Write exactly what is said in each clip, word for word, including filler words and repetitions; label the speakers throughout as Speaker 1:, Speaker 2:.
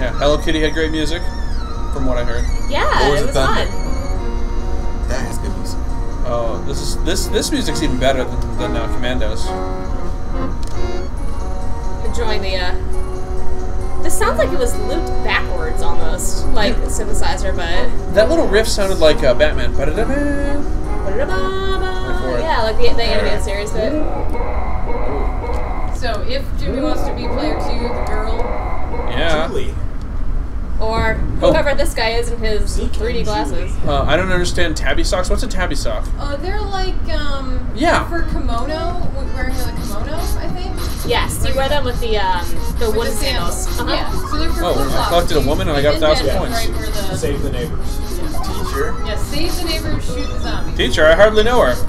Speaker 1: Yeah, Hello Kitty had great music, from what I heard.
Speaker 2: Yeah,
Speaker 3: Or was
Speaker 2: it
Speaker 3: it
Speaker 2: was
Speaker 3: Thunder?
Speaker 2: fun.
Speaker 3: That has good music.
Speaker 1: Oh, this is this this music's even better than, than uh, Commando's.
Speaker 2: Enjoying the, uh... This sounds like it was looped backwards, almost. Like a synthesizer, but...
Speaker 1: That little riff sounded like uh, Batman. Ba-da-da-ba.
Speaker 2: Yeah, like the, the animated series bit.
Speaker 4: So, if Jimmy wants to be player two, the girl...
Speaker 1: Yeah.
Speaker 5: Julie.
Speaker 2: Or whoever oh. this guy is in his three D glasses.
Speaker 1: Uh, I don't understand tabby socks. What's a tabby sock?
Speaker 4: Oh, they're like, um...
Speaker 1: Yeah.
Speaker 4: For kimono, wearing the kimono, I think?
Speaker 2: Yes, you wear them with the, um, the wooden sandals. Uh-huh.
Speaker 4: Yeah, so they're for
Speaker 1: Oh,
Speaker 4: flip-flops.
Speaker 1: I collected a woman and I got a thousand points.
Speaker 4: Right where the...
Speaker 5: Save the neighbors.
Speaker 3: Teacher.
Speaker 4: Yeah, save the neighbors, shoot the zombies.
Speaker 1: Teacher, I hardly know her.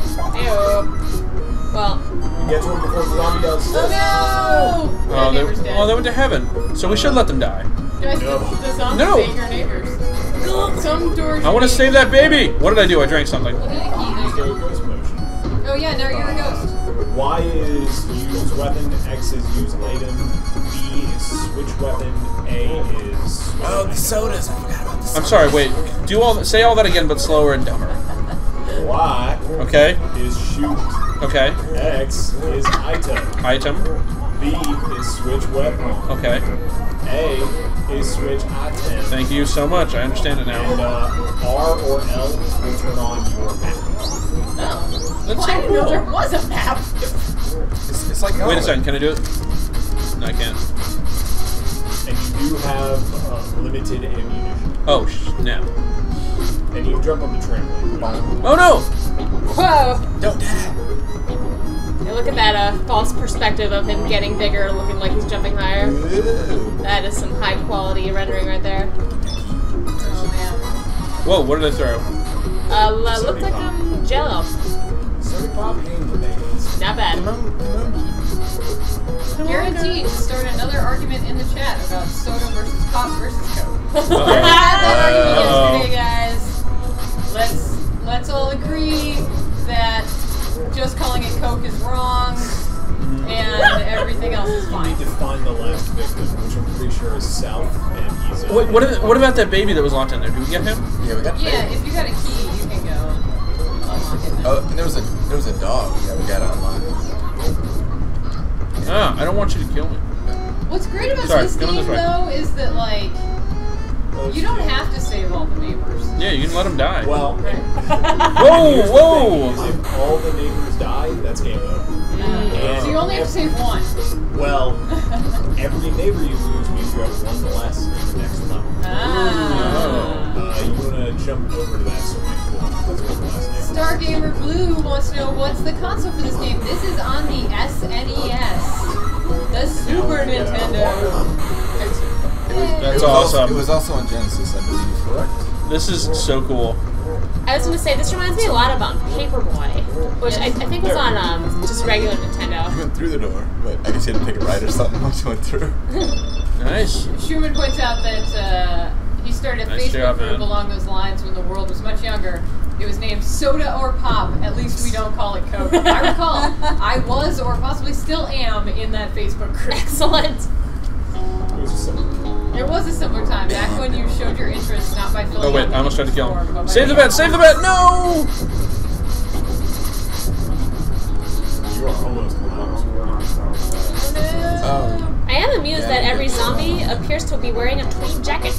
Speaker 2: Ew. Well...
Speaker 5: You get to him before the zombie does.
Speaker 4: Oh no!
Speaker 1: Oh,
Speaker 4: neighbor's
Speaker 1: they,
Speaker 4: dead.
Speaker 1: oh, they went to heaven. So we should let them die.
Speaker 4: Guys,
Speaker 5: No.
Speaker 4: the, the zombies
Speaker 1: No.
Speaker 4: ate your neighbors. Some doors...
Speaker 1: I want to save that baby! What did I do? I drank something.
Speaker 4: Well, there's a key. There's
Speaker 5: Go ghost motion.
Speaker 4: Oh yeah, now you're a ghost.
Speaker 5: Y is use weapon, X is use item, B is switch weapon, A is switch
Speaker 3: Oh, the
Speaker 5: item.
Speaker 3: sodas. I forgot about the sodas.
Speaker 1: I'm sorry, wait. Do all say all that again, but slower and dumber.
Speaker 5: Y
Speaker 1: Okay?
Speaker 5: is shoot,
Speaker 1: Okay.
Speaker 5: X is item,
Speaker 1: Item.
Speaker 5: B is switch weapon,
Speaker 1: Okay.
Speaker 5: A is switch item,
Speaker 1: Thank you so much. I understand it
Speaker 5: and
Speaker 1: now.
Speaker 5: uh, R or L will turn on your map.
Speaker 4: Oh.
Speaker 1: That's
Speaker 4: Well, I
Speaker 1: so
Speaker 4: didn't know there
Speaker 1: cool.
Speaker 4: was a map.
Speaker 3: It's, it's like
Speaker 1: Wait a second. Can I do it? No, I can't.
Speaker 5: And you do have uh, limited ammunition.
Speaker 1: Oh, snap.
Speaker 5: And you jump on the trampoline.
Speaker 1: Oh, no!
Speaker 2: Whoa!
Speaker 3: Don't die.
Speaker 2: Hey, look at that uh, false perspective of him getting bigger, looking like he's jumping higher.
Speaker 3: Ooh.
Speaker 2: That is some high quality rendering right there.
Speaker 4: Oh man.
Speaker 1: Whoa, what did I throw?
Speaker 2: Uh, l- looked like um, Jello.
Speaker 5: Soda pop hand grenades.
Speaker 2: Not bad.
Speaker 4: Guaranteed to start another argument in the chat about soda versus pop versus Coke.
Speaker 1: Uh-oh.
Speaker 4: We had that
Speaker 1: Uh-oh.
Speaker 4: argument yesterday, guys. Let's let's all agree that just calling it Coke is wrong, and everything else is
Speaker 5: You
Speaker 4: fine.
Speaker 5: need to find the last victim, which I'm pretty sure is South and East.
Speaker 1: Wait, what, is, what about that baby that was locked in there? Did we get him?
Speaker 3: Yeah, we got the
Speaker 4: Yeah,
Speaker 3: baby.
Speaker 4: if you got a key, you can go and unlock it.
Speaker 3: Oh, and there was a there was a dog that we got online.
Speaker 1: Ah, I don't want you to kill me.
Speaker 4: What's great about
Speaker 1: Sorry,
Speaker 4: this
Speaker 1: come
Speaker 4: game,
Speaker 1: this way.
Speaker 4: though, is that like you don't have to save all the neighbors.
Speaker 1: Yeah, you can let him die.
Speaker 5: Well,
Speaker 1: Whoa, whoa!
Speaker 5: if all the neighbors die, that's game over.
Speaker 4: So you only have to save one.
Speaker 5: Well, every neighbor you lose means you have one less in the next level.
Speaker 4: Ah.
Speaker 5: Uh, you want to jump over to that swimming pool. Let's go to the last neighbor.
Speaker 4: Star Gamer Blue wants to know what's the console for this game. This is on the S N E S, the Super Nintendo.
Speaker 1: That's
Speaker 3: it was Also,
Speaker 1: awesome.
Speaker 3: it was also on Genesis, I believe. Correct.
Speaker 1: This is so cool.
Speaker 2: I was gonna say, this reminds me a lot of um, Paperboy, which I, I think was on um, just regular
Speaker 3: You
Speaker 2: Nintendo.
Speaker 3: went through the door, but I guess you had to take a right or something once you went through.
Speaker 1: Nice.
Speaker 4: Schumann points out that uh, he started a
Speaker 1: Nice
Speaker 4: Facebook
Speaker 1: job,
Speaker 4: group
Speaker 1: man.
Speaker 4: along those lines when the world was much younger. It was named Soda or Pop. At least we don't call it Coke. I recall, I was or possibly still am in that Facebook group.
Speaker 2: Excellent.
Speaker 5: It was a simple.
Speaker 4: There was a similar time back when you showed your interest not by filling
Speaker 1: Oh wait,
Speaker 4: out
Speaker 1: I almost tried to kill
Speaker 4: form, but
Speaker 1: him.
Speaker 4: by
Speaker 1: Save the
Speaker 4: being-
Speaker 1: bet! Save the bet! No!
Speaker 5: You are almost almost.
Speaker 3: Um,
Speaker 2: I am amused
Speaker 3: Yeah,
Speaker 2: that every
Speaker 3: good.
Speaker 2: zombie appears to be wearing a tweed jacket.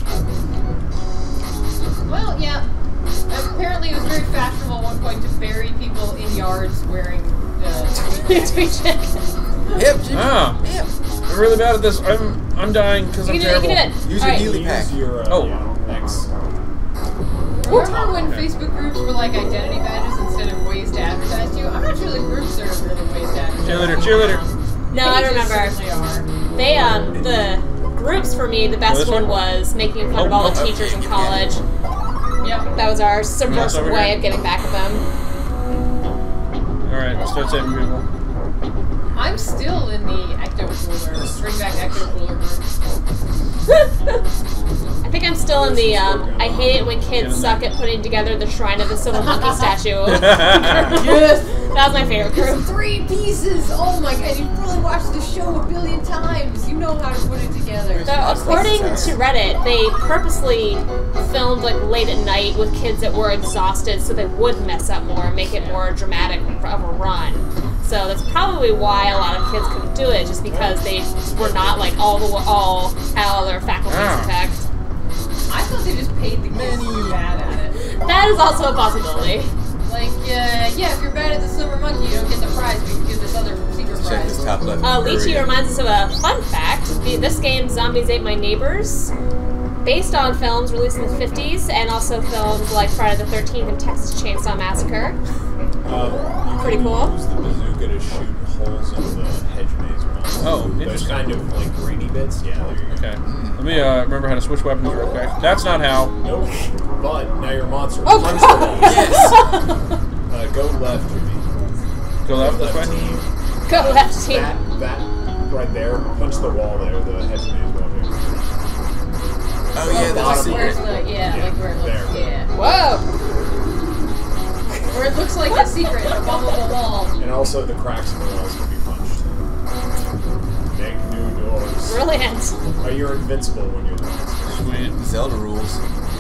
Speaker 4: Well, yeah. Apparently it was very fashionable at one point to bury people in yards wearing the
Speaker 2: tweed jacket.
Speaker 3: Yep, Jimmy.
Speaker 1: Ah.
Speaker 3: Yep.
Speaker 1: I'm really bad at this. I'm I'm dying because
Speaker 2: You
Speaker 1: I'm
Speaker 2: can do it,
Speaker 1: terrible.
Speaker 2: you can do it.
Speaker 3: Use
Speaker 2: All
Speaker 3: your
Speaker 2: right.
Speaker 3: healing pack.
Speaker 5: Use your uh,
Speaker 1: Oh.
Speaker 5: yeah, X.
Speaker 4: Remember when
Speaker 1: Okay.
Speaker 4: Facebook groups were like identity badges instead of ways to advertise to you? I'm not sure the groups are really ways to advertise.
Speaker 1: Cheerleader, cheerleader.
Speaker 2: No, I
Speaker 4: Pages
Speaker 2: remember.
Speaker 4: certainly are.
Speaker 2: They um the groups for me, the best
Speaker 1: this
Speaker 2: one
Speaker 1: one?
Speaker 2: was making fun
Speaker 1: Oh,
Speaker 2: of all the
Speaker 1: oh,
Speaker 2: teachers in
Speaker 3: yeah.
Speaker 2: college.
Speaker 4: Yep.
Speaker 2: That was our
Speaker 1: Yes,
Speaker 2: subversive
Speaker 1: over
Speaker 2: way
Speaker 1: here.
Speaker 2: of getting back at them.
Speaker 1: Alright, let's start saving people.
Speaker 4: I'm still in the Ecto Cooler, bring back Ecto Cooler group.
Speaker 2: I think I'm still still in the, um, I hate it when kids suck at putting together the Shrine of the Silver Monkey statue.
Speaker 4: Yes!
Speaker 2: That was my favorite group.
Speaker 4: It's three pieces! Oh my god, you've probably watched the show a billion times. You know how to put it together.
Speaker 2: So, according to Reddit, they purposely filmed like late at night with kids that were exhausted so they would mess up more and make it more dramatic of a run. So that's probably why a lot of kids couldn't do it, just because they were not like all the all all their faculties intact.
Speaker 4: I thought they just paid the kids to be bad at it.
Speaker 2: That is also a possibility.
Speaker 4: Like, uh, yeah, if you're bad at the Silver Monkey, you don't get the prize, but you can get this other secret
Speaker 3: Check
Speaker 4: prize.
Speaker 3: this top left.
Speaker 2: Uh, Lychee reminds us of a fun fact. The, this game, Zombies Ate My Neighbors, based on films released in the fifties, and also films like Friday the thirteenth and Texas Chainsaw Massacre.
Speaker 5: Um, you
Speaker 2: Pretty
Speaker 5: can
Speaker 2: cool.
Speaker 5: use the bazooka to shoot holes in the hedge maze around.
Speaker 1: Oh,
Speaker 5: Those
Speaker 1: interesting.
Speaker 5: kind of like grainy bits. Yeah, there you go.
Speaker 1: Okay. Let me uh, remember how to switch weapons real quick. That's not how.
Speaker 5: Nope. But now you're a monster.
Speaker 2: Oh,
Speaker 5: Punch
Speaker 2: God.
Speaker 5: the wall.
Speaker 3: Yes!
Speaker 5: Uh, go left, Jimmy.
Speaker 1: Go left this
Speaker 5: left
Speaker 1: way?
Speaker 5: team.
Speaker 2: Go left team.
Speaker 5: That, that right there. Punch the wall there. The hedge maze one here.
Speaker 3: Oh yeah, that's a
Speaker 4: Where's
Speaker 3: secret.
Speaker 4: the, yeah,
Speaker 5: Yeah,
Speaker 4: like where it looks,
Speaker 5: there.
Speaker 4: yeah.
Speaker 2: Whoa!
Speaker 4: Where it looks like a secret above the wall.
Speaker 5: And also the cracks in the walls can be punched. Make new doors.
Speaker 2: Brilliant.
Speaker 5: Oh, you're invincible when you're the monster.
Speaker 1: Sweet.
Speaker 3: Zelda rules.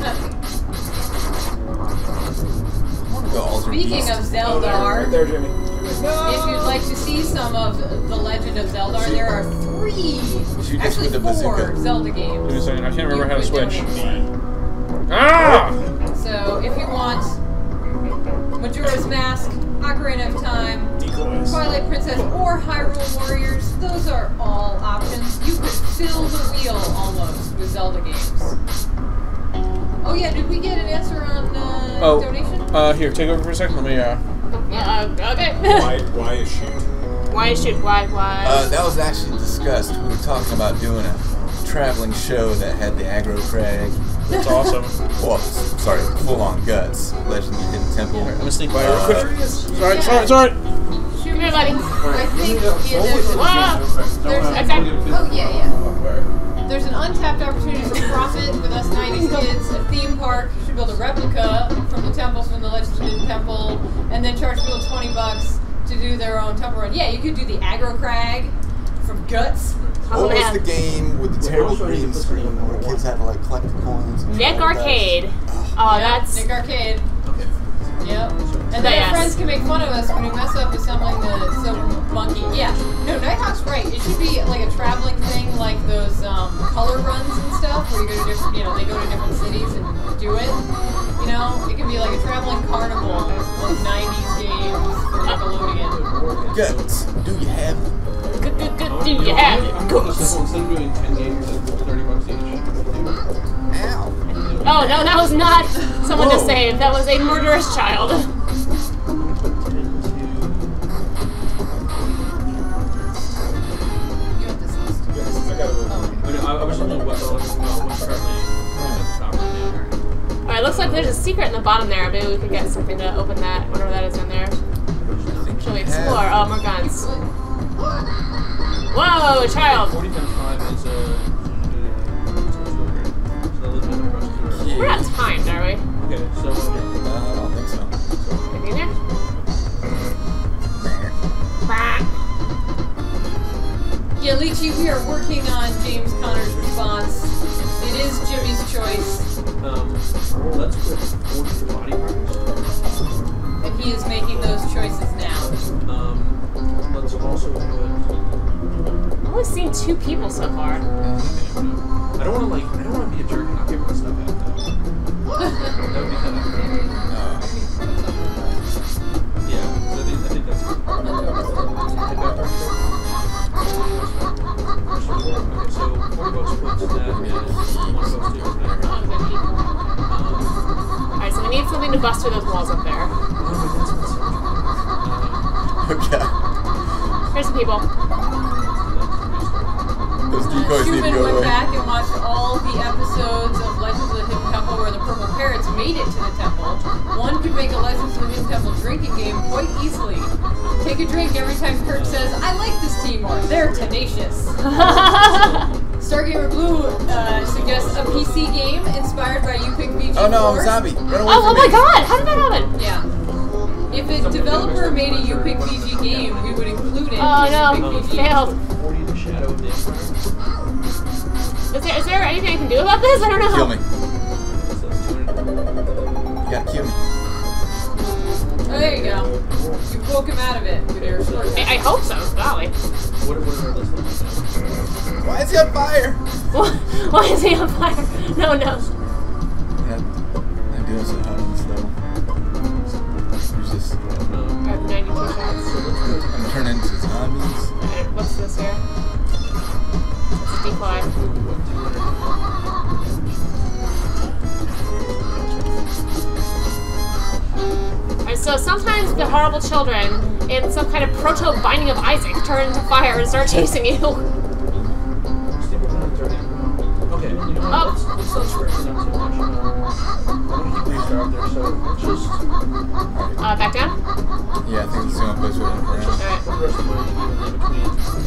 Speaker 3: The altar
Speaker 4: Speaking
Speaker 3: beast.
Speaker 4: of
Speaker 5: Oh, there,
Speaker 4: Zeldar,
Speaker 5: right there, Jimmy.
Speaker 4: if you'd like to see some of The Legend of Zeldar, there are three,
Speaker 3: Shoot this
Speaker 4: actually
Speaker 3: with the
Speaker 4: four
Speaker 3: bazooka.
Speaker 4: Zelda
Speaker 1: Give me a
Speaker 4: games.
Speaker 1: second. I can't remember how to
Speaker 4: You
Speaker 1: switch.
Speaker 4: could donate for.
Speaker 1: Ah!
Speaker 4: So if you want Majora's Mask, Ocarina of Time,
Speaker 5: Decoys.
Speaker 4: Twilight Princess, or Hyrule Warriors, those are all options. You could fill the wheel almost with Zelda games. Oh yeah, did we get an answer on uh,
Speaker 1: Oh.
Speaker 4: donation?
Speaker 1: Uh, here, take over for a second. Let me, uh...
Speaker 2: Uh, okay.
Speaker 5: Why, why is shoot?
Speaker 2: Why shoot? Why? Why?
Speaker 3: Uh, that was actually discussed. We were talking about doing a traveling show that had the aggro crag.
Speaker 1: That's awesome.
Speaker 3: Well, sorry, full-on guts. Legend of the Hidden Temple.
Speaker 1: I'm gonna sneak by
Speaker 3: Uh,
Speaker 1: real quick. Sorry,
Speaker 4: Yeah.
Speaker 1: sorry, sorry!
Speaker 2: Shoot me, buddy.
Speaker 4: I think yeah, there's, an,
Speaker 2: Whoa!
Speaker 4: there's
Speaker 2: Okay.
Speaker 4: oh yeah yeah. There's an untapped opportunity for profit with us nineties kids. A theme park. You should build a replica from the temples from the Legends of the Hidden Temple, and then charge people twenty bucks to do their own temple run. Yeah, you could do the aggro crag from Guts.
Speaker 2: Oh,
Speaker 3: What was
Speaker 2: man.
Speaker 3: the game with the terrible green screen where kids had to like collect the coins? and
Speaker 2: Nick
Speaker 3: collect
Speaker 2: Arcade.
Speaker 3: those?
Speaker 2: Oh,
Speaker 4: Yeah,
Speaker 2: that's...
Speaker 4: Nick Arcade.
Speaker 3: Okay.
Speaker 4: Yep. And then
Speaker 2: Yes.
Speaker 4: our friends can make fun of us when we mess up assembling the Silver Monkey. Yeah. No, Nighthawk's right. It should be like a traveling thing, like those um, color runs and stuff, where you go to different, you know, they go to different cities and do it. You know, it could be like a traveling carnival, like nineties games for Nickelodeon.
Speaker 3: Guts. Do you have them?
Speaker 2: Good, good, good. Do you have goods?
Speaker 1: Instead of doing ten games, it's thirty bucks each.
Speaker 3: Ow.
Speaker 2: Oh, no, that was not someone to
Speaker 3: Whoa.
Speaker 2: save. That was a murderous child.
Speaker 4: You have this list.
Speaker 5: Yes, I got a little.
Speaker 4: Oh.
Speaker 1: I, mean, I, I was looking at what the what's currently at the top right now.
Speaker 2: Alright, looks like there's a secret in the bottom there. Maybe we can get something to open that, whatever that is in there.
Speaker 3: I think
Speaker 2: Shall we
Speaker 3: you
Speaker 2: explore?
Speaker 3: have.
Speaker 2: Oh, more guns. Whoa, child!
Speaker 1: forty times five is uh, two hundred. So a little bit across two hundred.
Speaker 2: We're not timed, are we?
Speaker 1: Okay, so uh,
Speaker 3: Uh, I don't think so.
Speaker 2: Anything in there? Bah.
Speaker 4: Yeah, Lychee, we are working on James Connor's response. It is Jimmy's choice,
Speaker 1: um, let's put forty body parts.
Speaker 4: and he is making those choices now.
Speaker 1: Um, let's also put.
Speaker 2: I've only seen two people so far.
Speaker 1: I don't want to like. I don't want to be a jerk and not give my stuff out though. That would be kind of.
Speaker 3: Uh,
Speaker 1: Yeah, so I think I think that's. Hit that part. Okay, so forty bucks puts that in one goes to there.
Speaker 2: Alright, so we need something to bust through those walls up there.
Speaker 3: okay.
Speaker 2: Here's some people.
Speaker 3: Those decoys need to
Speaker 4: Schumann
Speaker 3: go
Speaker 4: went
Speaker 3: away.
Speaker 4: back and watched all the episodes of Legends of the Hidden Temple where the purple parrots made it to the temple. One could make a Legends of the Hidden Temple drinking game quite easily. Take a drink every time Kirk says, I like this team, or they're tenacious. Stargamer Blue uh, suggests a P C game inspired by UPickVG.
Speaker 3: Oh no, I'm a
Speaker 4: four.
Speaker 3: zombie. Run away
Speaker 2: Oh,
Speaker 3: from
Speaker 2: oh
Speaker 3: me.
Speaker 2: my god! How did that happen?
Speaker 4: Yeah. If a developer made a UPickVG game, we would include it
Speaker 2: Oh
Speaker 4: in
Speaker 2: no,
Speaker 4: UPickVG.
Speaker 2: failed.
Speaker 1: forty the shadow of the Empire.
Speaker 2: Is there, is there anything I can do about this? I don't know.
Speaker 3: Kill me.
Speaker 1: So it's two hundred.
Speaker 3: You gotta kill me.
Speaker 4: Oh, there you go. You woke him out of it with your sword.
Speaker 2: I, I hope so, golly.
Speaker 1: What what are our list looks
Speaker 3: Why is he on fire?
Speaker 2: Why is he on fire? No, no.
Speaker 3: Yeah, I'm doing so hot on this level. There's this.
Speaker 2: I have ninety-two shots.
Speaker 3: I'm turning into zombies.
Speaker 2: Alright, what's this here? It's a decoy. Alright, so sometimes the horrible children, in some kind of proto-binding of Isaac, turn into fire and start chasing you.
Speaker 1: Okay, you know what?
Speaker 2: Oh.
Speaker 1: Let's, let's not stress it out too much. Um, I want to keep these out there, so let's just
Speaker 2: Uh, back down?
Speaker 3: Yeah, I think it's the only place where I'm around.
Speaker 2: Alright.
Speaker 1: put the rest of the money in between.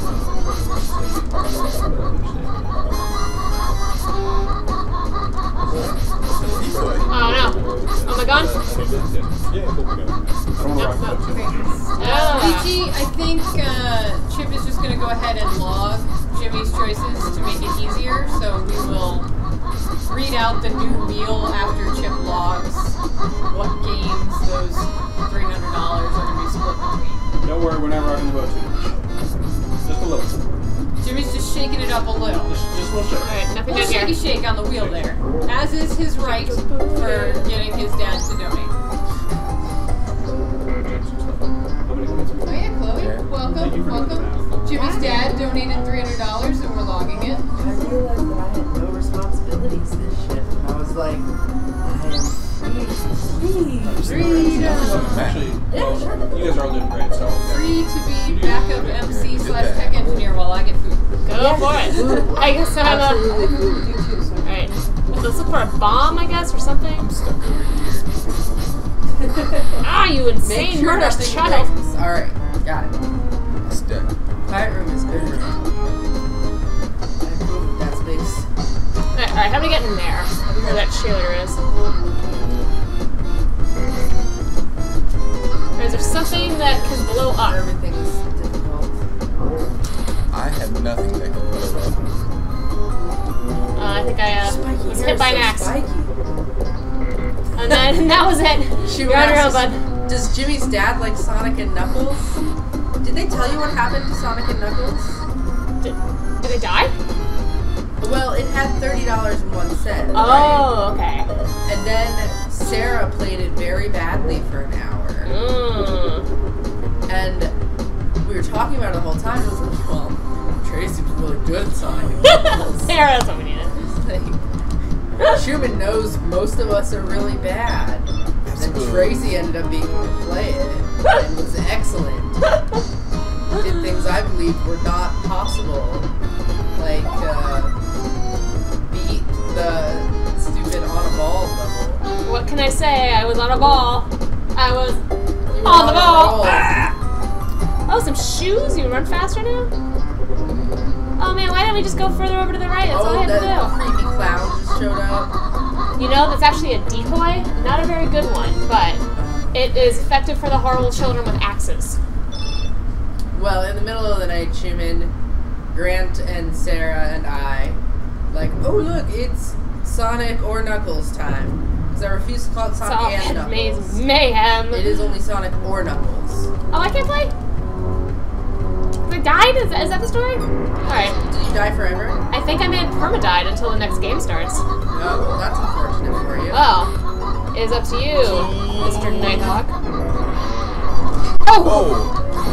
Speaker 3: Decoy.
Speaker 2: Oh no. Oh my god.
Speaker 5: Yeah, cool, we go. I don't want
Speaker 2: Nope,
Speaker 5: to rock
Speaker 2: nope.
Speaker 5: the boat.
Speaker 2: Ah.
Speaker 4: V G, I think uh, Chip is just going to go ahead and log Jimmy's choices to make it easier, so we will read out the new meal after Chip logs what games those three hundred dollars are going to be split between.
Speaker 5: Don't worry, we're not rocking the boat too much. Just a little.
Speaker 4: Jimmy's just shaking it up a little.
Speaker 5: Just, just a little shake.
Speaker 2: Alright, nothing
Speaker 4: Little
Speaker 2: down
Speaker 4: shaky
Speaker 2: here.
Speaker 4: shake on the wheel there, as is his right for getting his dad to donate. Oh yeah, Chloe,
Speaker 3: Yeah.
Speaker 4: welcome, welcome. Jimmy's dad donated three hundred dollars and we're logging it.
Speaker 6: I realized that I had no responsibilities this shift, and I was like, I am free, free.
Speaker 1: Actually, well, you guys are all doing great, so.
Speaker 4: Free to be backup M C slash tech engineer while I get food.
Speaker 2: Go for it. I guess I'm a...
Speaker 6: Absolutely food, you too, so
Speaker 2: Alright. Let's look for a bomb, I guess, or something.
Speaker 3: I'm stuck over here.
Speaker 2: Ah, you
Speaker 6: Make
Speaker 2: insane
Speaker 6: sure
Speaker 2: murderous
Speaker 6: nothing
Speaker 2: child.
Speaker 6: breaks. Alright, got it.
Speaker 3: Stuck.
Speaker 6: Quiet room is good. I approve of that space.
Speaker 2: Alright, alright, how do we get in there? Where that cheerleader is. Or is there something that can blow up?
Speaker 6: Everything is difficult.
Speaker 3: I have nothing that can blow up.
Speaker 2: Uh, I think I uh,
Speaker 6: Spiky,
Speaker 2: was
Speaker 6: you're
Speaker 2: hit by
Speaker 6: so
Speaker 2: an axe.
Speaker 6: Spiky.
Speaker 2: And then and that was it.
Speaker 6: Shoot,
Speaker 2: You're on your own,
Speaker 6: asks,
Speaker 2: bud.
Speaker 6: Does Jimmy's dad like Sonic and Knuckles? Did they tell you what happened to Sonic and Knuckles?
Speaker 2: Did, did it die?
Speaker 6: Well, it had thirty dollars and one cent. Right?
Speaker 2: Oh, okay.
Speaker 6: And then Sarah played it very badly for an hour.
Speaker 2: Mm.
Speaker 6: And we were talking about it the whole time. It was like, well, Tracy was really good at Sonic and Knuckles.
Speaker 2: Sarah, that's what we needed.
Speaker 6: Like, Schumann knows most of us are really bad. And then Tracy ended up being able to play it and was excellent. Did things I believed were not possible. Like, uh, beat the stupid on a ball level.
Speaker 2: What can I say? I was on a ball. I was
Speaker 6: You were
Speaker 2: on the
Speaker 6: a
Speaker 2: ball.
Speaker 6: roll.
Speaker 2: Oh, some shoes? You run faster now? Oh man, why didn't we just go further over to the right? That's all I
Speaker 6: Oh,
Speaker 2: had
Speaker 6: that
Speaker 2: to
Speaker 6: creepy clown just showed up.
Speaker 2: do. You know, that's actually a decoy. Not a very good one, but it is effective for the horrible children with axes.
Speaker 6: Well, in the middle of the night, Schumann, Grant, and Sarah and I, like, oh look, it's Sonic or Knuckles time. Because I refuse to call it
Speaker 2: It's
Speaker 6: Sonic
Speaker 2: all
Speaker 6: and
Speaker 2: maze
Speaker 6: Knuckles.
Speaker 2: mayhem.
Speaker 6: It is only Sonic or Knuckles.
Speaker 2: Oh, I can't play? I died? Is that, is that the story? Alright.
Speaker 6: Did you die forever?
Speaker 2: I think I may have perma-died until the next game starts.
Speaker 6: Oh, well, that's unfortunate for you.
Speaker 2: Well, it is up to you, Mister Nighthawk. Oh!
Speaker 3: Whoa!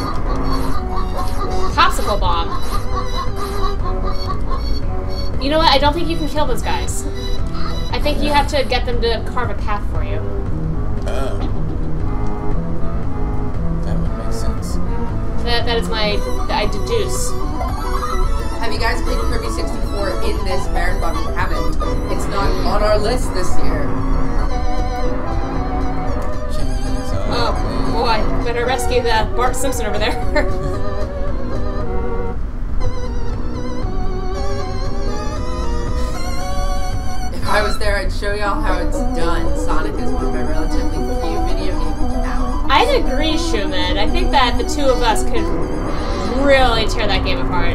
Speaker 2: Popsicle bomb. You know what? I don't think you can kill those guys. I think you have to get them to carve a path for you.
Speaker 3: Oh. That would make sense.
Speaker 2: That, that is my... I deduce.
Speaker 6: Have you guys played Kirby sixty-four in this marathon? We haven't. It's not on our list this year.
Speaker 2: Oh, boy. Better rescue the Bart Simpson over there.
Speaker 6: I was there, I'd show y'all how it's done. Sonic is one of my relatively few video game talents.
Speaker 2: I'd agree, Schumann. I think that the two of us could really tear that game apart.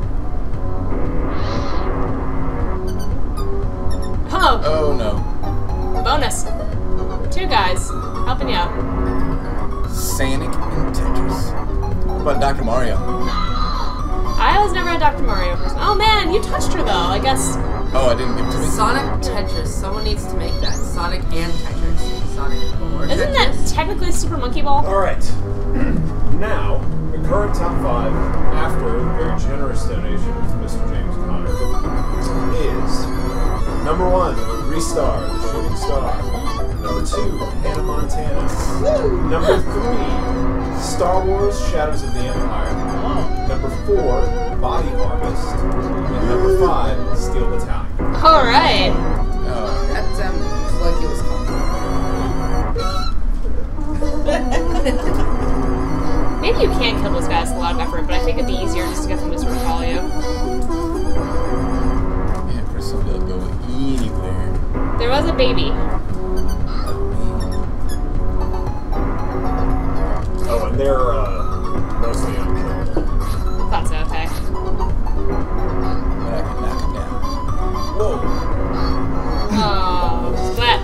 Speaker 2: Oh.
Speaker 3: Oh no.
Speaker 2: Bonus. Two guys helping you out.
Speaker 3: Sonic and Tetris. What about Doctor Mario?
Speaker 2: I was never a Doctor Mario person. Oh man, you touched her though, I guess.
Speaker 3: Oh, I didn't give it to me.
Speaker 6: Sonic Tetris. Someone needs to make that. Sonic and Tetris. Sonic or
Speaker 2: Isn't
Speaker 6: Tetris.
Speaker 2: that technically Super Monkey Ball?
Speaker 5: Alright. Now, the current top five, after the very generous donation from Mister James Connor, is number one, Restar, the Shooting Star. Number two, Hannah Montana. Number three, Star Wars Shadows of the Empire. Number four, Body Harvest. And number five, Steel Battalion.
Speaker 2: Alright.
Speaker 3: Oh.
Speaker 6: That sounds like it was called.
Speaker 2: Maybe you can kill those guys with a lot of effort, but I think it'd be easier just to get them to sort of follow you.
Speaker 3: Yeah, for somebody to go anywhere.
Speaker 2: There was a baby.
Speaker 5: Oh, and they're uh, mostly unkillable.
Speaker 2: Thought so, okay.
Speaker 3: But I can knock him down.
Speaker 5: Whoa!
Speaker 2: Oh, splat.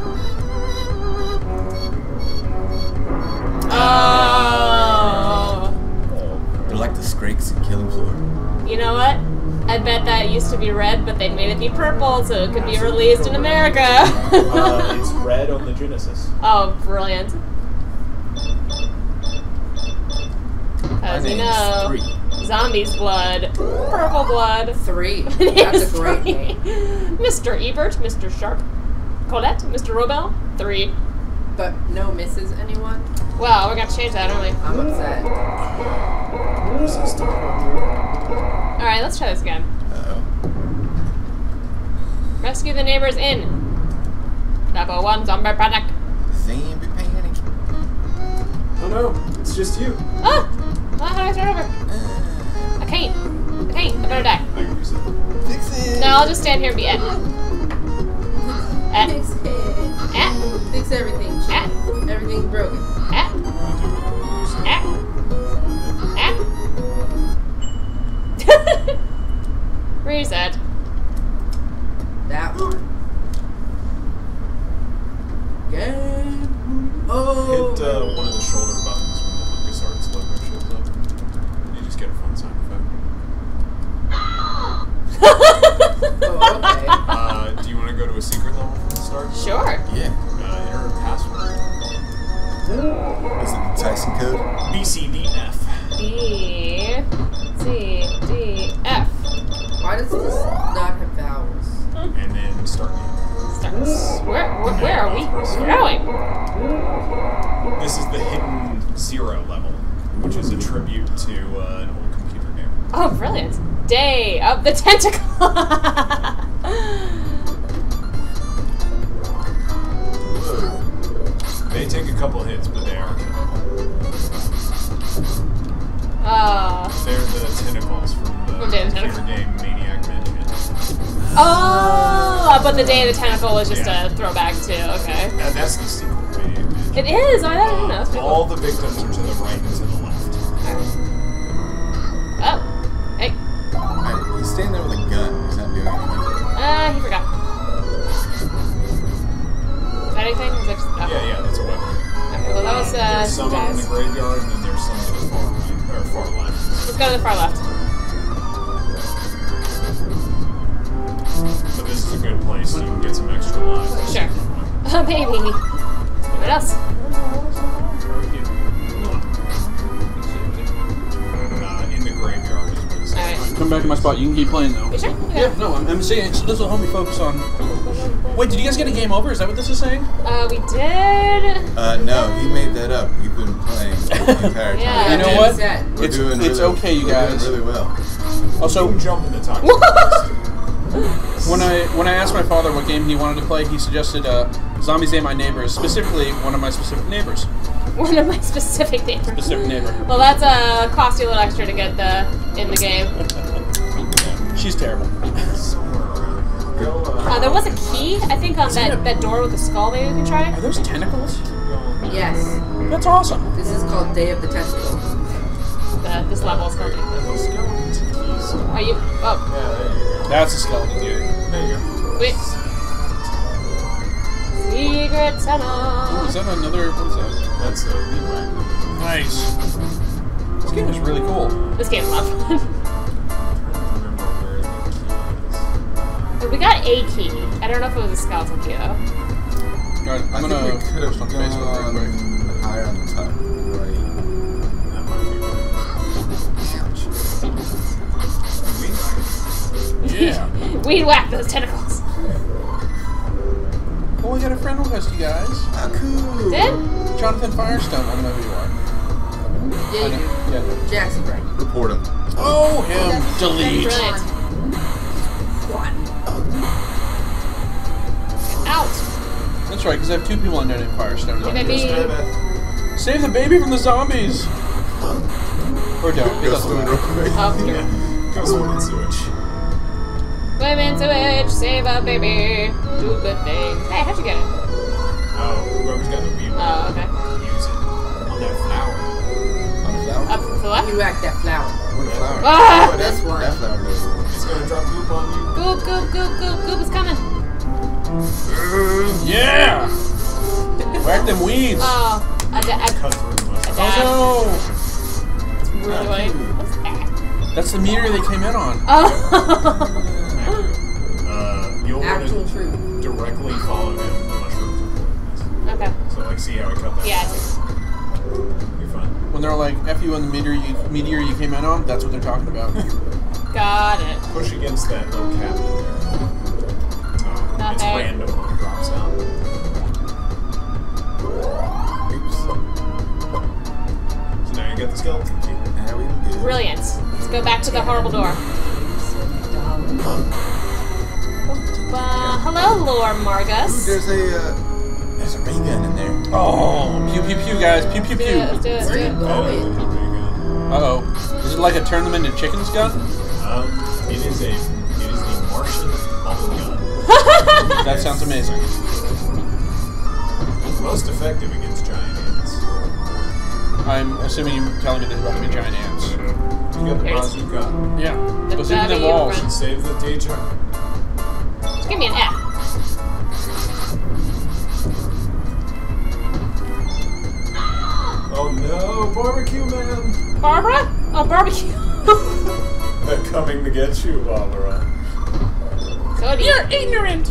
Speaker 2: Oh.
Speaker 3: They're like the Skrakes in Killing Floor.
Speaker 2: You know what? I bet that used to be red, but they made it be purple so it could be released in America.
Speaker 5: uh, it's red on the Genesis.
Speaker 2: Oh, brilliant.
Speaker 3: My
Speaker 2: As you
Speaker 3: name
Speaker 2: know,
Speaker 3: is Three.
Speaker 2: zombies blood, purple blood.
Speaker 6: Three.
Speaker 2: It
Speaker 6: That's
Speaker 2: is
Speaker 6: a great
Speaker 2: three.
Speaker 6: name.
Speaker 2: Mister Ebert, Mister Sharp, Colette, Mister Robel, three.
Speaker 6: But no misses anyone?
Speaker 2: Well, we're gonna change that, aren't we?
Speaker 6: I'm upset.
Speaker 2: Alright, let's try this again.
Speaker 3: Uh-oh.
Speaker 2: Rescue the neighbors in. Number one, zombie panic.
Speaker 3: Zombie panic.
Speaker 5: Oh no, it's just you.
Speaker 2: Ah! Ah, how do I start over? I can't. I can't. I better die.
Speaker 5: I can use it.
Speaker 3: Fix it.
Speaker 2: No, I'll just stand here and be it. Eh.
Speaker 6: Fix it.
Speaker 2: Eh.
Speaker 6: Fix everything.
Speaker 2: Eh.
Speaker 6: Everything's broken.
Speaker 2: Eh. Eh. Eh. Reset.
Speaker 6: That one. Game. Oh.
Speaker 5: Hit uh, one of the shoulder buttons when the LucasArts logo shows up. You just get a fun sound effect.
Speaker 6: Oh, okay.
Speaker 5: Uh, do you want to go to a secret level from the start?
Speaker 2: Sure.
Speaker 3: Yeah.
Speaker 5: Uh, enter a password.
Speaker 3: Is it the Tyson code?
Speaker 5: B C D F.
Speaker 2: D. C. D. F.
Speaker 6: Why does this not have vowels?
Speaker 5: And then start game.
Speaker 2: Starts. Where, where, where are we going?
Speaker 5: This is the hidden zero level, which is a tribute to uh, an old computer game.
Speaker 2: Oh, brilliant. Day of the Tentacle.
Speaker 5: They take a couple hits, but they are.
Speaker 2: Oh.
Speaker 5: They're the tentacles from the
Speaker 2: From Day of the
Speaker 5: computer game Maniac Mansion.
Speaker 2: Oh, but the Day of the Tentacle was just
Speaker 5: Yeah.
Speaker 2: a throwback too. Okay.
Speaker 5: Uh, that's the sequel to Maniac Mansion.
Speaker 2: It is. Oh, I don't know. That's pretty
Speaker 5: All
Speaker 2: cool.
Speaker 5: the victims are to the right and to the left.
Speaker 2: Oh. Hey.
Speaker 3: Alright, he's standing there with a gun. He's not doing anything.
Speaker 2: Uh, he forgot. Is that anything? Is that just, oh.
Speaker 5: Yeah, yeah, that's a weapon.
Speaker 2: Okay, well that was uh,
Speaker 5: There's
Speaker 2: some
Speaker 5: some up in the
Speaker 2: guys.
Speaker 5: graveyard, and then there's some to the far right, or far left.
Speaker 2: Let's go to the far left.
Speaker 5: But this is a good place. You can get some extra lives.
Speaker 2: Sure. Oh, baby. What else?
Speaker 5: Uh, in the graveyard is where this
Speaker 2: Alright.
Speaker 5: is.
Speaker 7: Come back to my spot. You can keep playing though.
Speaker 2: You sure? Okay.
Speaker 7: Yeah, no, I'm, I'm saying so this will help me focus on. Wait, did you guys get a game over? Is that what this is saying?
Speaker 2: Uh, we did.
Speaker 3: Uh, no, he made that up. We've been playing the entire time.
Speaker 2: Yeah.
Speaker 7: You know
Speaker 6: Game
Speaker 7: what?
Speaker 6: set.
Speaker 3: We're
Speaker 7: It's-
Speaker 3: doing
Speaker 7: it's
Speaker 3: really,
Speaker 7: okay, you
Speaker 3: we're
Speaker 7: guys.
Speaker 3: doing really well.
Speaker 5: You
Speaker 7: Also,
Speaker 5: can jump in the toxic
Speaker 2: What?
Speaker 5: waste.
Speaker 7: when I when I asked my father what game he wanted to play, he suggested uh, Zombies Ate My Neighbors, specifically one of my specific neighbors.
Speaker 2: One of my specific neighbors.
Speaker 7: Specific neighbor.
Speaker 2: Well, that's a uh, cost you a little extra to get the in the game.
Speaker 7: She's terrible.
Speaker 5: Somewhere around Go, uh,
Speaker 2: Uh, there was a key, I think, on that, that door with the skull. Maybe we can try.
Speaker 7: Are those tentacles?
Speaker 6: Yes.
Speaker 7: That's awesome.
Speaker 6: This is called Day of the Tentacle.
Speaker 2: The, this level is called.
Speaker 5: Those skeletons keys.
Speaker 2: Are you? Oh,
Speaker 5: Yeah, there you go.
Speaker 7: That's a skeleton key.
Speaker 5: There you go.
Speaker 2: wait. Secret tunnel.
Speaker 7: Oh, is that another? What is that?
Speaker 5: That's the lead way.
Speaker 7: Nice. This game is really cool.
Speaker 2: This game's not fun.
Speaker 5: I don't remember where the key is.
Speaker 2: We got a key. I don't know if it was a skeleton key though.
Speaker 7: God,
Speaker 3: I
Speaker 7: I'm
Speaker 3: think
Speaker 7: gonna
Speaker 3: we could have
Speaker 7: post on
Speaker 3: gone
Speaker 7: Facebook real quick.
Speaker 3: higher on the top right.
Speaker 5: That might be right.
Speaker 7: Yeah.
Speaker 2: Weed whack those tentacles.
Speaker 7: Oh, we got a friend request, you guys.
Speaker 3: Ah, cool.
Speaker 2: Did?
Speaker 7: Jonathan Firestone. I don't know who you are.
Speaker 6: Yeah, you do.
Speaker 7: Yeah.
Speaker 6: Jackson, right?
Speaker 3: Report him.
Speaker 7: Oh, him. Delete.
Speaker 2: Brilliant.
Speaker 6: One.
Speaker 2: Out.
Speaker 7: That's right, because I have two people on there named Firestone.
Speaker 2: You may be.
Speaker 7: Save the baby from the zombies. Or don't. It
Speaker 3: Go
Speaker 7: doesn't
Speaker 3: swim real
Speaker 7: matter.
Speaker 3: quick.
Speaker 2: Oh,
Speaker 5: Yeah. Go swim in sewage.
Speaker 2: swim in sewage, save a baby, do good things. Hey, how'd you get it?
Speaker 5: Oh, whoever's got the weed.
Speaker 2: Oh, okay.
Speaker 5: Use it on that flower.
Speaker 3: On the flower?
Speaker 2: Up to the left.
Speaker 6: You whack that flower.
Speaker 3: Where the flower?
Speaker 2: Ah!
Speaker 3: Oh,
Speaker 6: This one.
Speaker 3: That flower goes.
Speaker 5: It's gonna drop goop on you.
Speaker 2: Goop, goop, goop, goop, goop is coming.
Speaker 7: Yeah! Whack them weeds.
Speaker 2: Oh, a, da- a,
Speaker 5: Cut through the
Speaker 2: a
Speaker 5: mushroom.
Speaker 2: dash.
Speaker 7: Oh
Speaker 2: It's really late. What's that?
Speaker 7: no! That's the meteor they came in on.
Speaker 2: Oh.
Speaker 5: Uh, you'll want
Speaker 6: Actual
Speaker 5: to
Speaker 6: truth.
Speaker 5: directly follow him. The mushrooms are pointless.
Speaker 2: Okay.
Speaker 5: So, like, see how I cut that?
Speaker 2: Yeah, I see.
Speaker 5: You're fine.
Speaker 7: When they're like, F you on the meteor you, meteor you came in on, that's what they're talking about.
Speaker 2: Got it.
Speaker 5: Push against that little cabinet there. Um, it's
Speaker 2: Okay.
Speaker 5: random when it drops out.
Speaker 3: Oops.
Speaker 5: So now you got the skeleton key.
Speaker 3: There we go.
Speaker 2: Brilliant. Let's go back to the horrible door. Uh, hello, Lord
Speaker 3: Ooh,
Speaker 2: Margus.
Speaker 3: there's a uh, there's a ray gun in there.
Speaker 7: Oh, pew pew pew, guys, pew pew
Speaker 2: Let's do it, let's
Speaker 7: pew.
Speaker 2: do it, let's
Speaker 6: Where
Speaker 2: do
Speaker 6: are
Speaker 2: it.
Speaker 6: you going?
Speaker 7: Uh oh, is it like a turn them into chickens gun?
Speaker 5: Um, it is a, it is the Martian bubble gun.
Speaker 7: That sounds amazing.
Speaker 5: Most effective against giant ants.
Speaker 7: I'm assuming you're telling me there's about to be giant ants.
Speaker 5: You got the
Speaker 2: There's-
Speaker 5: bazooka.
Speaker 7: Yeah,
Speaker 2: The
Speaker 7: go save them
Speaker 2: Babby
Speaker 7: walls.
Speaker 2: Run.
Speaker 5: Save the teacher.
Speaker 2: Give me an F.
Speaker 5: Oh no, barbecue man!
Speaker 2: Barbara? Oh, barbecue.
Speaker 5: They're coming to get you, Barbara.
Speaker 2: Cody.
Speaker 7: You're ignorant.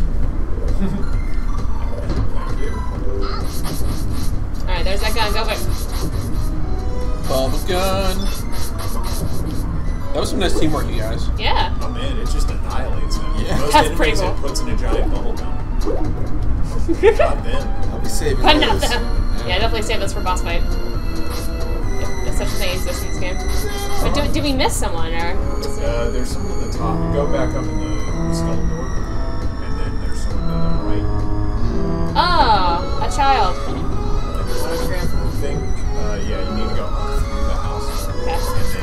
Speaker 5: Thank you.
Speaker 2: Alright, there's that gun. Go for it.
Speaker 7: Bubble gun. That was some nice teamwork, you guys.
Speaker 2: Yeah.
Speaker 5: Oh man, it just annihilates them.
Speaker 3: Yeah.
Speaker 5: Most
Speaker 2: That's
Speaker 5: enemies
Speaker 2: pretty cool.
Speaker 5: it puts in a giant bubble gun. Not them.
Speaker 3: I'll be saving
Speaker 2: But not
Speaker 3: those.
Speaker 2: them. Yeah, definitely save those for boss fight. If, if such a thing exists in this game. But did, did we miss someone, or? is it-
Speaker 5: Uh, there's someone at the top. You go back up in the skull door, and then there's someone to the right.
Speaker 2: Oh, a child.
Speaker 5: I think, uh, yeah, you need to go up through the house.
Speaker 2: Okay.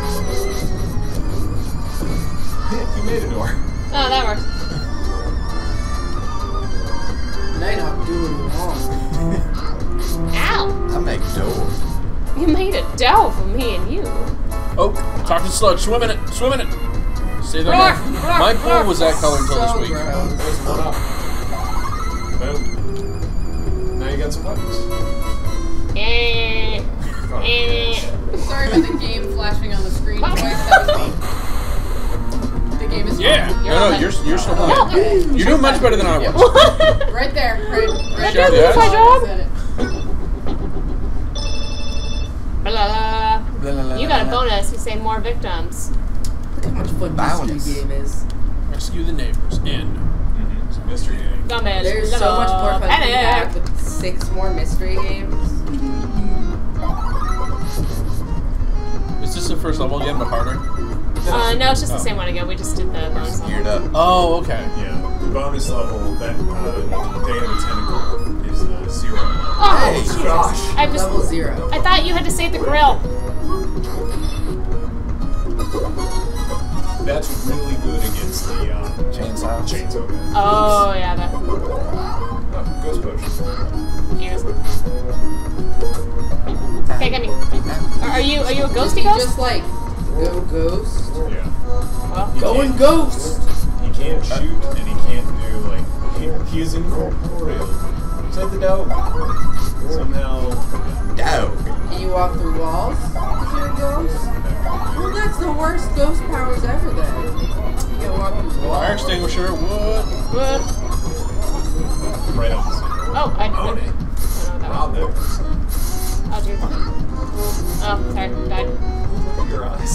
Speaker 5: And then... you made a door.
Speaker 2: Oh, that works.
Speaker 6: Nighthawk doing wrong.
Speaker 2: Ow!
Speaker 3: I make dough.
Speaker 2: You made a dough for me and you.
Speaker 7: Oh, talk to sludge. Swim in it. Swim in it. Say
Speaker 2: Roar,
Speaker 7: that.
Speaker 2: roar,
Speaker 7: My
Speaker 2: roar.
Speaker 7: pool was that color until
Speaker 6: So
Speaker 7: this week.
Speaker 6: gross.
Speaker 5: There's one up. Boom. Now you got some weapons.
Speaker 2: Eh.
Speaker 5: Oh,
Speaker 2: Eh.
Speaker 4: Sorry about the game flashing on the screen twice. That was me. The game is
Speaker 7: Yeah.
Speaker 4: fine.
Speaker 7: No, no,
Speaker 4: on.
Speaker 7: you're you're still
Speaker 2: Oh,
Speaker 7: playing. You're doing much better than I was.
Speaker 4: Right there. Right, right
Speaker 7: Sure,
Speaker 4: there.
Speaker 7: guys.
Speaker 2: my job.
Speaker 4: Said it.
Speaker 2: Blah, blah.
Speaker 3: Blah, blah, blah,
Speaker 2: You got a
Speaker 3: blah, blah.
Speaker 2: bonus. You say more victims.
Speaker 6: Look how much fun
Speaker 3: Bonus.
Speaker 6: mystery game is.
Speaker 7: Rescue the neighbors. End.
Speaker 5: Mm-hmm. It's a mystery game.
Speaker 2: Gummies.
Speaker 6: There's so much more fun to
Speaker 2: Panic.
Speaker 6: have with six more mystery games.
Speaker 7: Is this the first level again, but harder?
Speaker 2: Uh, no, it's just the
Speaker 7: Oh.
Speaker 2: same one again. We just did the bonus
Speaker 3: Geared
Speaker 2: level.
Speaker 3: up.
Speaker 7: Oh, okay.
Speaker 5: Yeah, the bonus level, that uh, Day of the Tentacle, is uh, zero.
Speaker 2: Oh,
Speaker 3: Hey,
Speaker 2: Jesus.
Speaker 5: gosh.
Speaker 2: I just,
Speaker 6: Level zero.
Speaker 2: I thought you had to save the grill.
Speaker 5: that's really good against the uh,
Speaker 3: Chainsaw.
Speaker 5: chainsaw guy.
Speaker 2: Oh, yeah, that.
Speaker 5: Oh, ghost potion.
Speaker 2: Ears. Okay, get me. Are, are you are you a ghosty
Speaker 6: He
Speaker 2: ghost?
Speaker 6: just like go ghost,
Speaker 5: Yeah.
Speaker 2: Well,
Speaker 5: He
Speaker 6: going
Speaker 5: can't-
Speaker 6: ghost.
Speaker 5: He can't shoot and he can't do like he, he is incorporeal. Is that the dog? Somehow.
Speaker 3: Dog.
Speaker 6: Can you walk through walls? Is you're a ghost? Well, that's the worst ghost powers ever. Then you can walk through
Speaker 7: Fire
Speaker 6: walls.
Speaker 7: extinguisher, what?
Speaker 2: what?
Speaker 5: Right on the center.
Speaker 2: Oh, I
Speaker 5: Own it.
Speaker 2: I don't know
Speaker 5: Rob
Speaker 2: what
Speaker 5: it.
Speaker 2: that was. Oh, dude. Oh, sorry, died.
Speaker 5: Look at your eyes.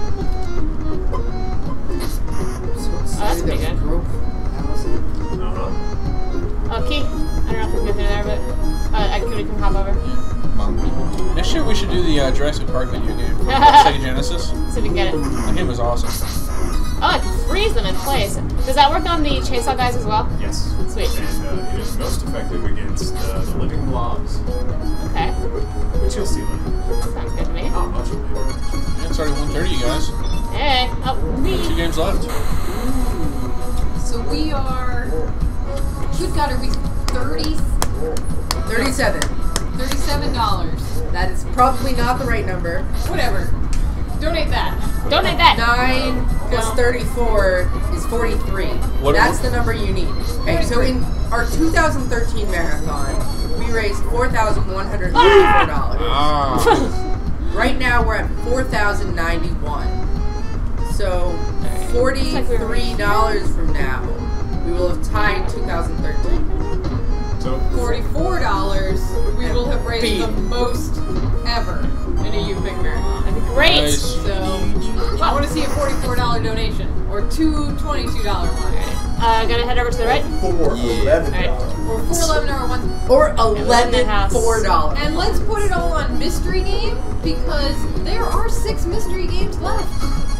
Speaker 6: So
Speaker 2: that's
Speaker 6: excited
Speaker 2: pretty
Speaker 6: that
Speaker 2: good.
Speaker 6: broke thousand.
Speaker 5: Uh-huh.
Speaker 2: Oh, key. I don't know if we can get through there, but uh, I can, we can hop over.
Speaker 7: Next year we should do the uh, Jurassic Park video game. Sega Genesis.
Speaker 2: See if we can get it.
Speaker 7: That game was awesome.
Speaker 2: Oh, I can freeze them in place. Does that work on the chainsaw guys as well?
Speaker 5: Yes.
Speaker 2: Sweet.
Speaker 5: And uh, it is most effective against uh, the living blobs,
Speaker 2: Okay.
Speaker 5: which you'll see later.
Speaker 2: Sounds good to me.
Speaker 5: Not much later.
Speaker 7: Yeah, it's already one thirty, you guys.
Speaker 2: Hey. Oh,
Speaker 7: Two
Speaker 2: me.
Speaker 7: games left.
Speaker 4: So we are. Good God, are we thirty?
Speaker 6: Thirty-seven.
Speaker 4: Thirty-seven dollars.
Speaker 6: That is probably not the right number.
Speaker 4: Whatever. Donate that.
Speaker 2: Donate that.
Speaker 6: Nine plus
Speaker 4: Well.
Speaker 6: thirty-four is forty-three.
Speaker 7: What-
Speaker 6: That's the number you need. Okay, so in our two thousand thirteen marathon, we raised four thousand one hundred thirty-four dollars.
Speaker 7: Ah.
Speaker 6: Right now, we're at four thousand ninety-one. So forty-three dollars from now, we will have tied two thousand thirteen.
Speaker 5: So
Speaker 4: Forty-four dollars. We will have raised
Speaker 6: Beat.
Speaker 4: the most ever in a UPick marathon.
Speaker 2: Great.
Speaker 7: Nice.
Speaker 4: So I want to see a forty-four dollar donation or two twenty-two dollar ones.
Speaker 2: Uh, gotta head over to the right.
Speaker 5: four eleven
Speaker 2: Alright.
Speaker 5: dollars.
Speaker 4: Or four eleven dollar ones.
Speaker 6: Or
Speaker 2: Eleven
Speaker 6: eleven
Speaker 2: house.
Speaker 6: four dollars.
Speaker 4: And let's put it all on mystery game because there are six mystery games left.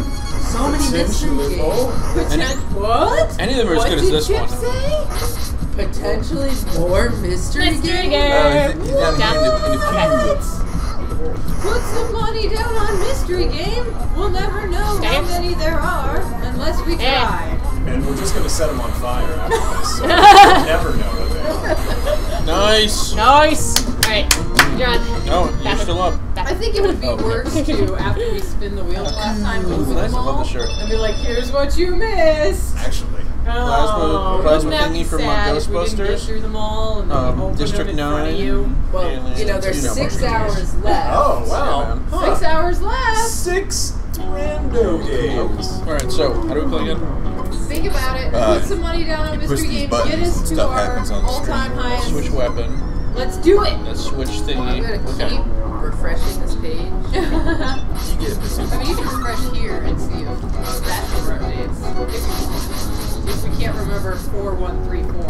Speaker 6: So many mystery
Speaker 5: Potentially
Speaker 6: games.
Speaker 5: more.
Speaker 4: Potent- what?
Speaker 7: Any of them are as
Speaker 4: What
Speaker 7: good as
Speaker 4: did
Speaker 7: this
Speaker 4: Chip
Speaker 7: one.
Speaker 4: say?
Speaker 6: Potentially more mystery
Speaker 2: Mystery
Speaker 6: games.
Speaker 3: Oh,
Speaker 2: game.
Speaker 3: he's down here in the, in the pews.
Speaker 4: Put some money down on mystery game. We'll never know how
Speaker 2: Okay.
Speaker 4: many there are unless we
Speaker 2: Yeah.
Speaker 4: try.
Speaker 5: And we're just gonna set them on fire after this, so we'll never know what they are.
Speaker 7: Nice.
Speaker 2: Nice. Alright, you're on.
Speaker 7: No, you're
Speaker 2: Back.
Speaker 7: still up.
Speaker 4: I think it would be
Speaker 7: Oh, okay.
Speaker 4: worse to, after we spin the wheels last time,
Speaker 7: Ooh,
Speaker 4: open
Speaker 7: nice.
Speaker 4: them
Speaker 7: I love
Speaker 4: all
Speaker 7: the shirt.
Speaker 4: and be like, here's what you missed.
Speaker 5: Actually.
Speaker 4: Oh,
Speaker 7: plasma
Speaker 4: wouldn't that be
Speaker 7: thingy from, uh,
Speaker 4: sad if we didn't get
Speaker 7: Ghostbusters?
Speaker 4: through them all and then
Speaker 7: Um,
Speaker 4: open
Speaker 7: District
Speaker 4: them in front of
Speaker 7: nine.
Speaker 4: you.
Speaker 6: Well,
Speaker 7: Aliens.
Speaker 6: you know, there's
Speaker 7: You know
Speaker 6: six
Speaker 7: what it is.
Speaker 6: hours left.
Speaker 5: Oh, wow.
Speaker 7: Yeah, man.
Speaker 5: Huh.
Speaker 4: Six hours left.
Speaker 5: Six rando games.
Speaker 7: Alright, so how do we play again?
Speaker 4: Think about it.
Speaker 3: Uh,
Speaker 4: Put some money down on
Speaker 3: you push
Speaker 4: mystery
Speaker 3: these
Speaker 4: game.
Speaker 3: buttons
Speaker 4: Get us
Speaker 3: and
Speaker 4: to
Speaker 3: stuff
Speaker 4: our
Speaker 3: happens on the
Speaker 4: all-time
Speaker 3: screen.
Speaker 4: highest.
Speaker 7: Switch weapon.
Speaker 4: Let's do it.
Speaker 7: Let's switch
Speaker 6: I'm
Speaker 7: thingy.
Speaker 6: gonna
Speaker 7: Okay.
Speaker 6: keep refreshing this page.
Speaker 3: You get a bazooka.
Speaker 4: I mean, you can refresh here and see if that rotates. If, if we can't remember four one three four.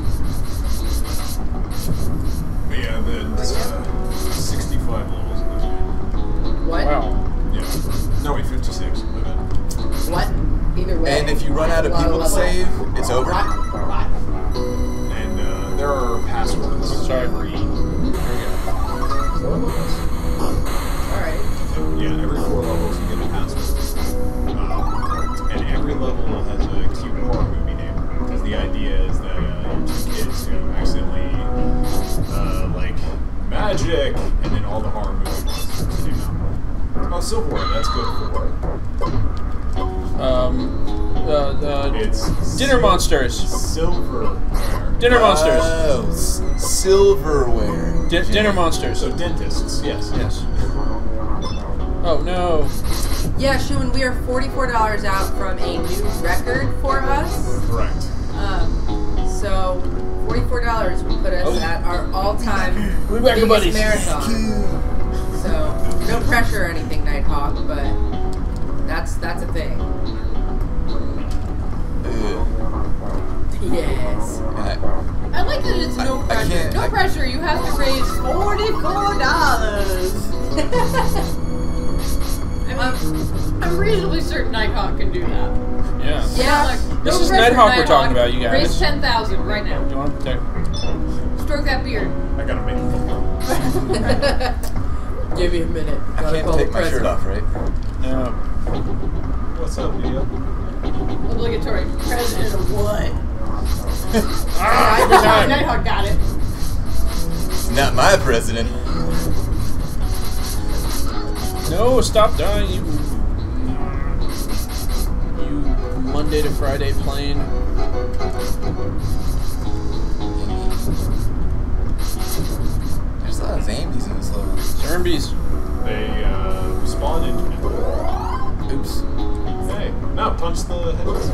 Speaker 5: But yeah, then uh, sixty-five levels in this game.
Speaker 6: What?
Speaker 7: Wow.
Speaker 5: Yeah. No, wait, fifty-six. My bad.
Speaker 6: What? Either way.
Speaker 3: And if you run out of
Speaker 6: a lot
Speaker 3: people to
Speaker 6: levels.
Speaker 3: save, it's over.
Speaker 6: What? What?
Speaker 5: And uh, there are passwords.
Speaker 7: Sorry.
Speaker 5: Every,
Speaker 7: Here we go.
Speaker 5: four levels.
Speaker 6: Alright.
Speaker 5: Yeah, every four levels you get a password. Um, and every level has a cute horror movie name. Because the idea is that uh, you're two kids who accidentally, uh, like, magic, and then all the horror movie monsters came out. Oh, silverware, that's good for
Speaker 7: Um, uh, uh,
Speaker 5: It's
Speaker 7: Dinner Monsters.
Speaker 5: silverware.
Speaker 7: Dinner Monsters.
Speaker 3: Oh, s- silverware.
Speaker 7: Di- dinner Monsters.
Speaker 5: So dentists, yes.
Speaker 7: Yes. Oh no.
Speaker 6: Yeah, Schumann, we are forty-four dollars out from a new record for us.
Speaker 5: Correct.
Speaker 6: Um, so forty-four dollars would put us
Speaker 7: Oh.
Speaker 6: at our all-time
Speaker 7: We're back,
Speaker 6: biggest
Speaker 7: buddies.
Speaker 6: marathon. So no pressure or anything, Nighthawk, but that's that's a thing.
Speaker 3: Ugh.
Speaker 6: Yes.
Speaker 3: I-
Speaker 4: I like that it's no
Speaker 3: I- I
Speaker 4: pressure.
Speaker 3: can't-
Speaker 4: no
Speaker 3: I-
Speaker 4: pressure. You have to raise forty-four dollars. I mean, I'm reasonably certain Nighthawk can do that.
Speaker 7: Yeah.
Speaker 6: Yeah.
Speaker 4: Like,
Speaker 7: This
Speaker 4: no
Speaker 7: is
Speaker 4: pressure,
Speaker 7: Nighthawk we're talking about, you guys.
Speaker 4: Raise ten thousand right now.
Speaker 7: Do you want to take?
Speaker 4: Stroke that beard.
Speaker 5: I gotta make it come
Speaker 6: Give me a minute.
Speaker 3: I
Speaker 6: Gotta
Speaker 3: can't
Speaker 6: call
Speaker 3: take
Speaker 6: the
Speaker 3: my shirt
Speaker 6: president.
Speaker 3: off, right?
Speaker 7: No.
Speaker 5: What's up, Leo?
Speaker 4: Obligatory president of what?
Speaker 7: Ah,
Speaker 4: Nighthawk got it.
Speaker 3: Not my president.
Speaker 7: No, stop dying, you. You Monday to Friday plane.
Speaker 3: There's a lot of zombies in this level.
Speaker 7: Zombies.
Speaker 5: They uh, spawn into me.
Speaker 3: Oops.
Speaker 5: Hey, no, punch the heads.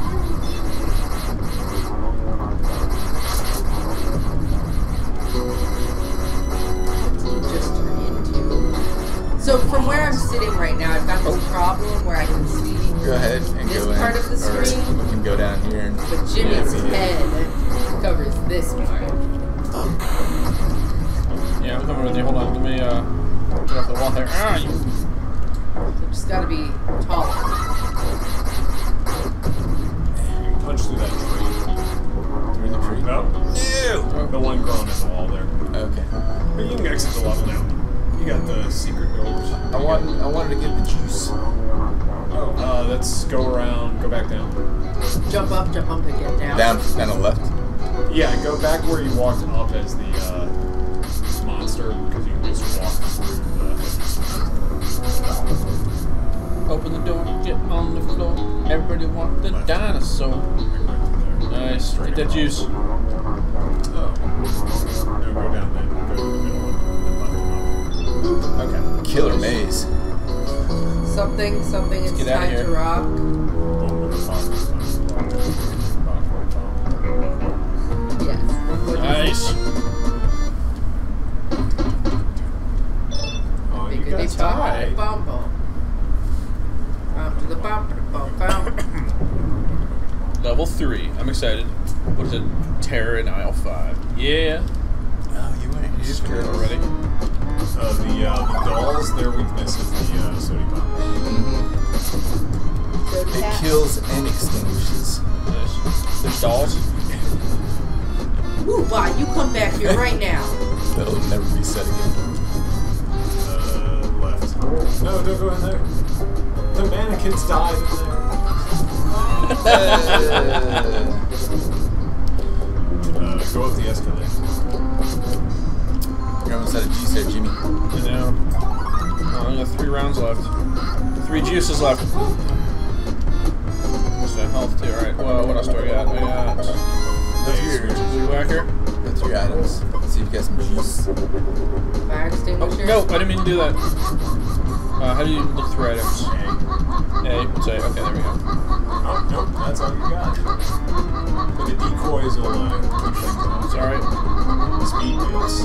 Speaker 6: Just turn into. So from where I'm sitting right now, I've got this problem where I can see
Speaker 3: Go ahead and
Speaker 6: this
Speaker 3: go in.
Speaker 6: part of the
Speaker 3: Or
Speaker 6: screen,
Speaker 3: we can go down here and.
Speaker 6: but Jimmy's
Speaker 3: Yeah,
Speaker 6: head covers this part.
Speaker 7: Yeah, I'm coming with you. Hold on. Let me uh, get off the wall there. Ah, you.
Speaker 6: So just gotta be taller.
Speaker 5: You can punch through that tree.
Speaker 3: Through the tree.
Speaker 5: No,
Speaker 3: Ew!
Speaker 5: the one growing in the wall there.
Speaker 3: Okay.
Speaker 5: But you can exit the level now. You got the secret doors.
Speaker 3: I want. I wanted to get the juice.
Speaker 5: Oh, uh, let's go around. Go back down.
Speaker 6: Jump up, jump up, and get down.
Speaker 3: Down, down the left.
Speaker 5: Yeah, go back where you walked up as the uh, monster, because you can just walk through the.
Speaker 7: Open the door, get on the floor. Everybody want the
Speaker 5: Left.
Speaker 7: dinosaur. Nice. Get that juice.
Speaker 5: Oh. No, go down there. Go to the middle one. Left. Okay.
Speaker 3: Killer maze.
Speaker 6: Something, something, it's
Speaker 7: get outta
Speaker 6: time to
Speaker 7: here.
Speaker 6: rock.
Speaker 5: Boom with the top.
Speaker 6: Yes.
Speaker 7: Nice.
Speaker 5: Oh, you got
Speaker 6: Biggity
Speaker 5: tied.
Speaker 6: bum bum. Bum to the bum to the bum bum.
Speaker 7: Level three. I'm excited. What is it? Terror in aisle five. Yeah.
Speaker 3: Oh, you went. You just
Speaker 7: Scared already.
Speaker 5: Uh, the, uh, the dolls, their weakness is the uh, sodium bomb.
Speaker 3: It kills and extinguishes.
Speaker 7: Nice. There's dolls.
Speaker 6: Ooh, why? You come back here right now.
Speaker 3: That'll never reset again.
Speaker 5: Uh, left. No, don't go in there. The mannequins died in there. Uh, go up the escalator.
Speaker 3: You're almost out of juice there, Jimmy.
Speaker 7: You know. Oh, I got three rounds left. Three juices left. What's that health too? Alright, well, what else do I got? I got.
Speaker 3: That's your,
Speaker 7: Blue whacker.
Speaker 3: that's your items. Let's see if you got some juice.
Speaker 6: Fire
Speaker 7: Oh,
Speaker 6: extinguisher.
Speaker 7: no, I didn't mean to do that. Uh, how do you look through items? A, say, okay, there we go.
Speaker 5: Oh, nope, that's all you got. But the decoys will uh, keep things on.
Speaker 7: It's alright.
Speaker 5: Speed boots.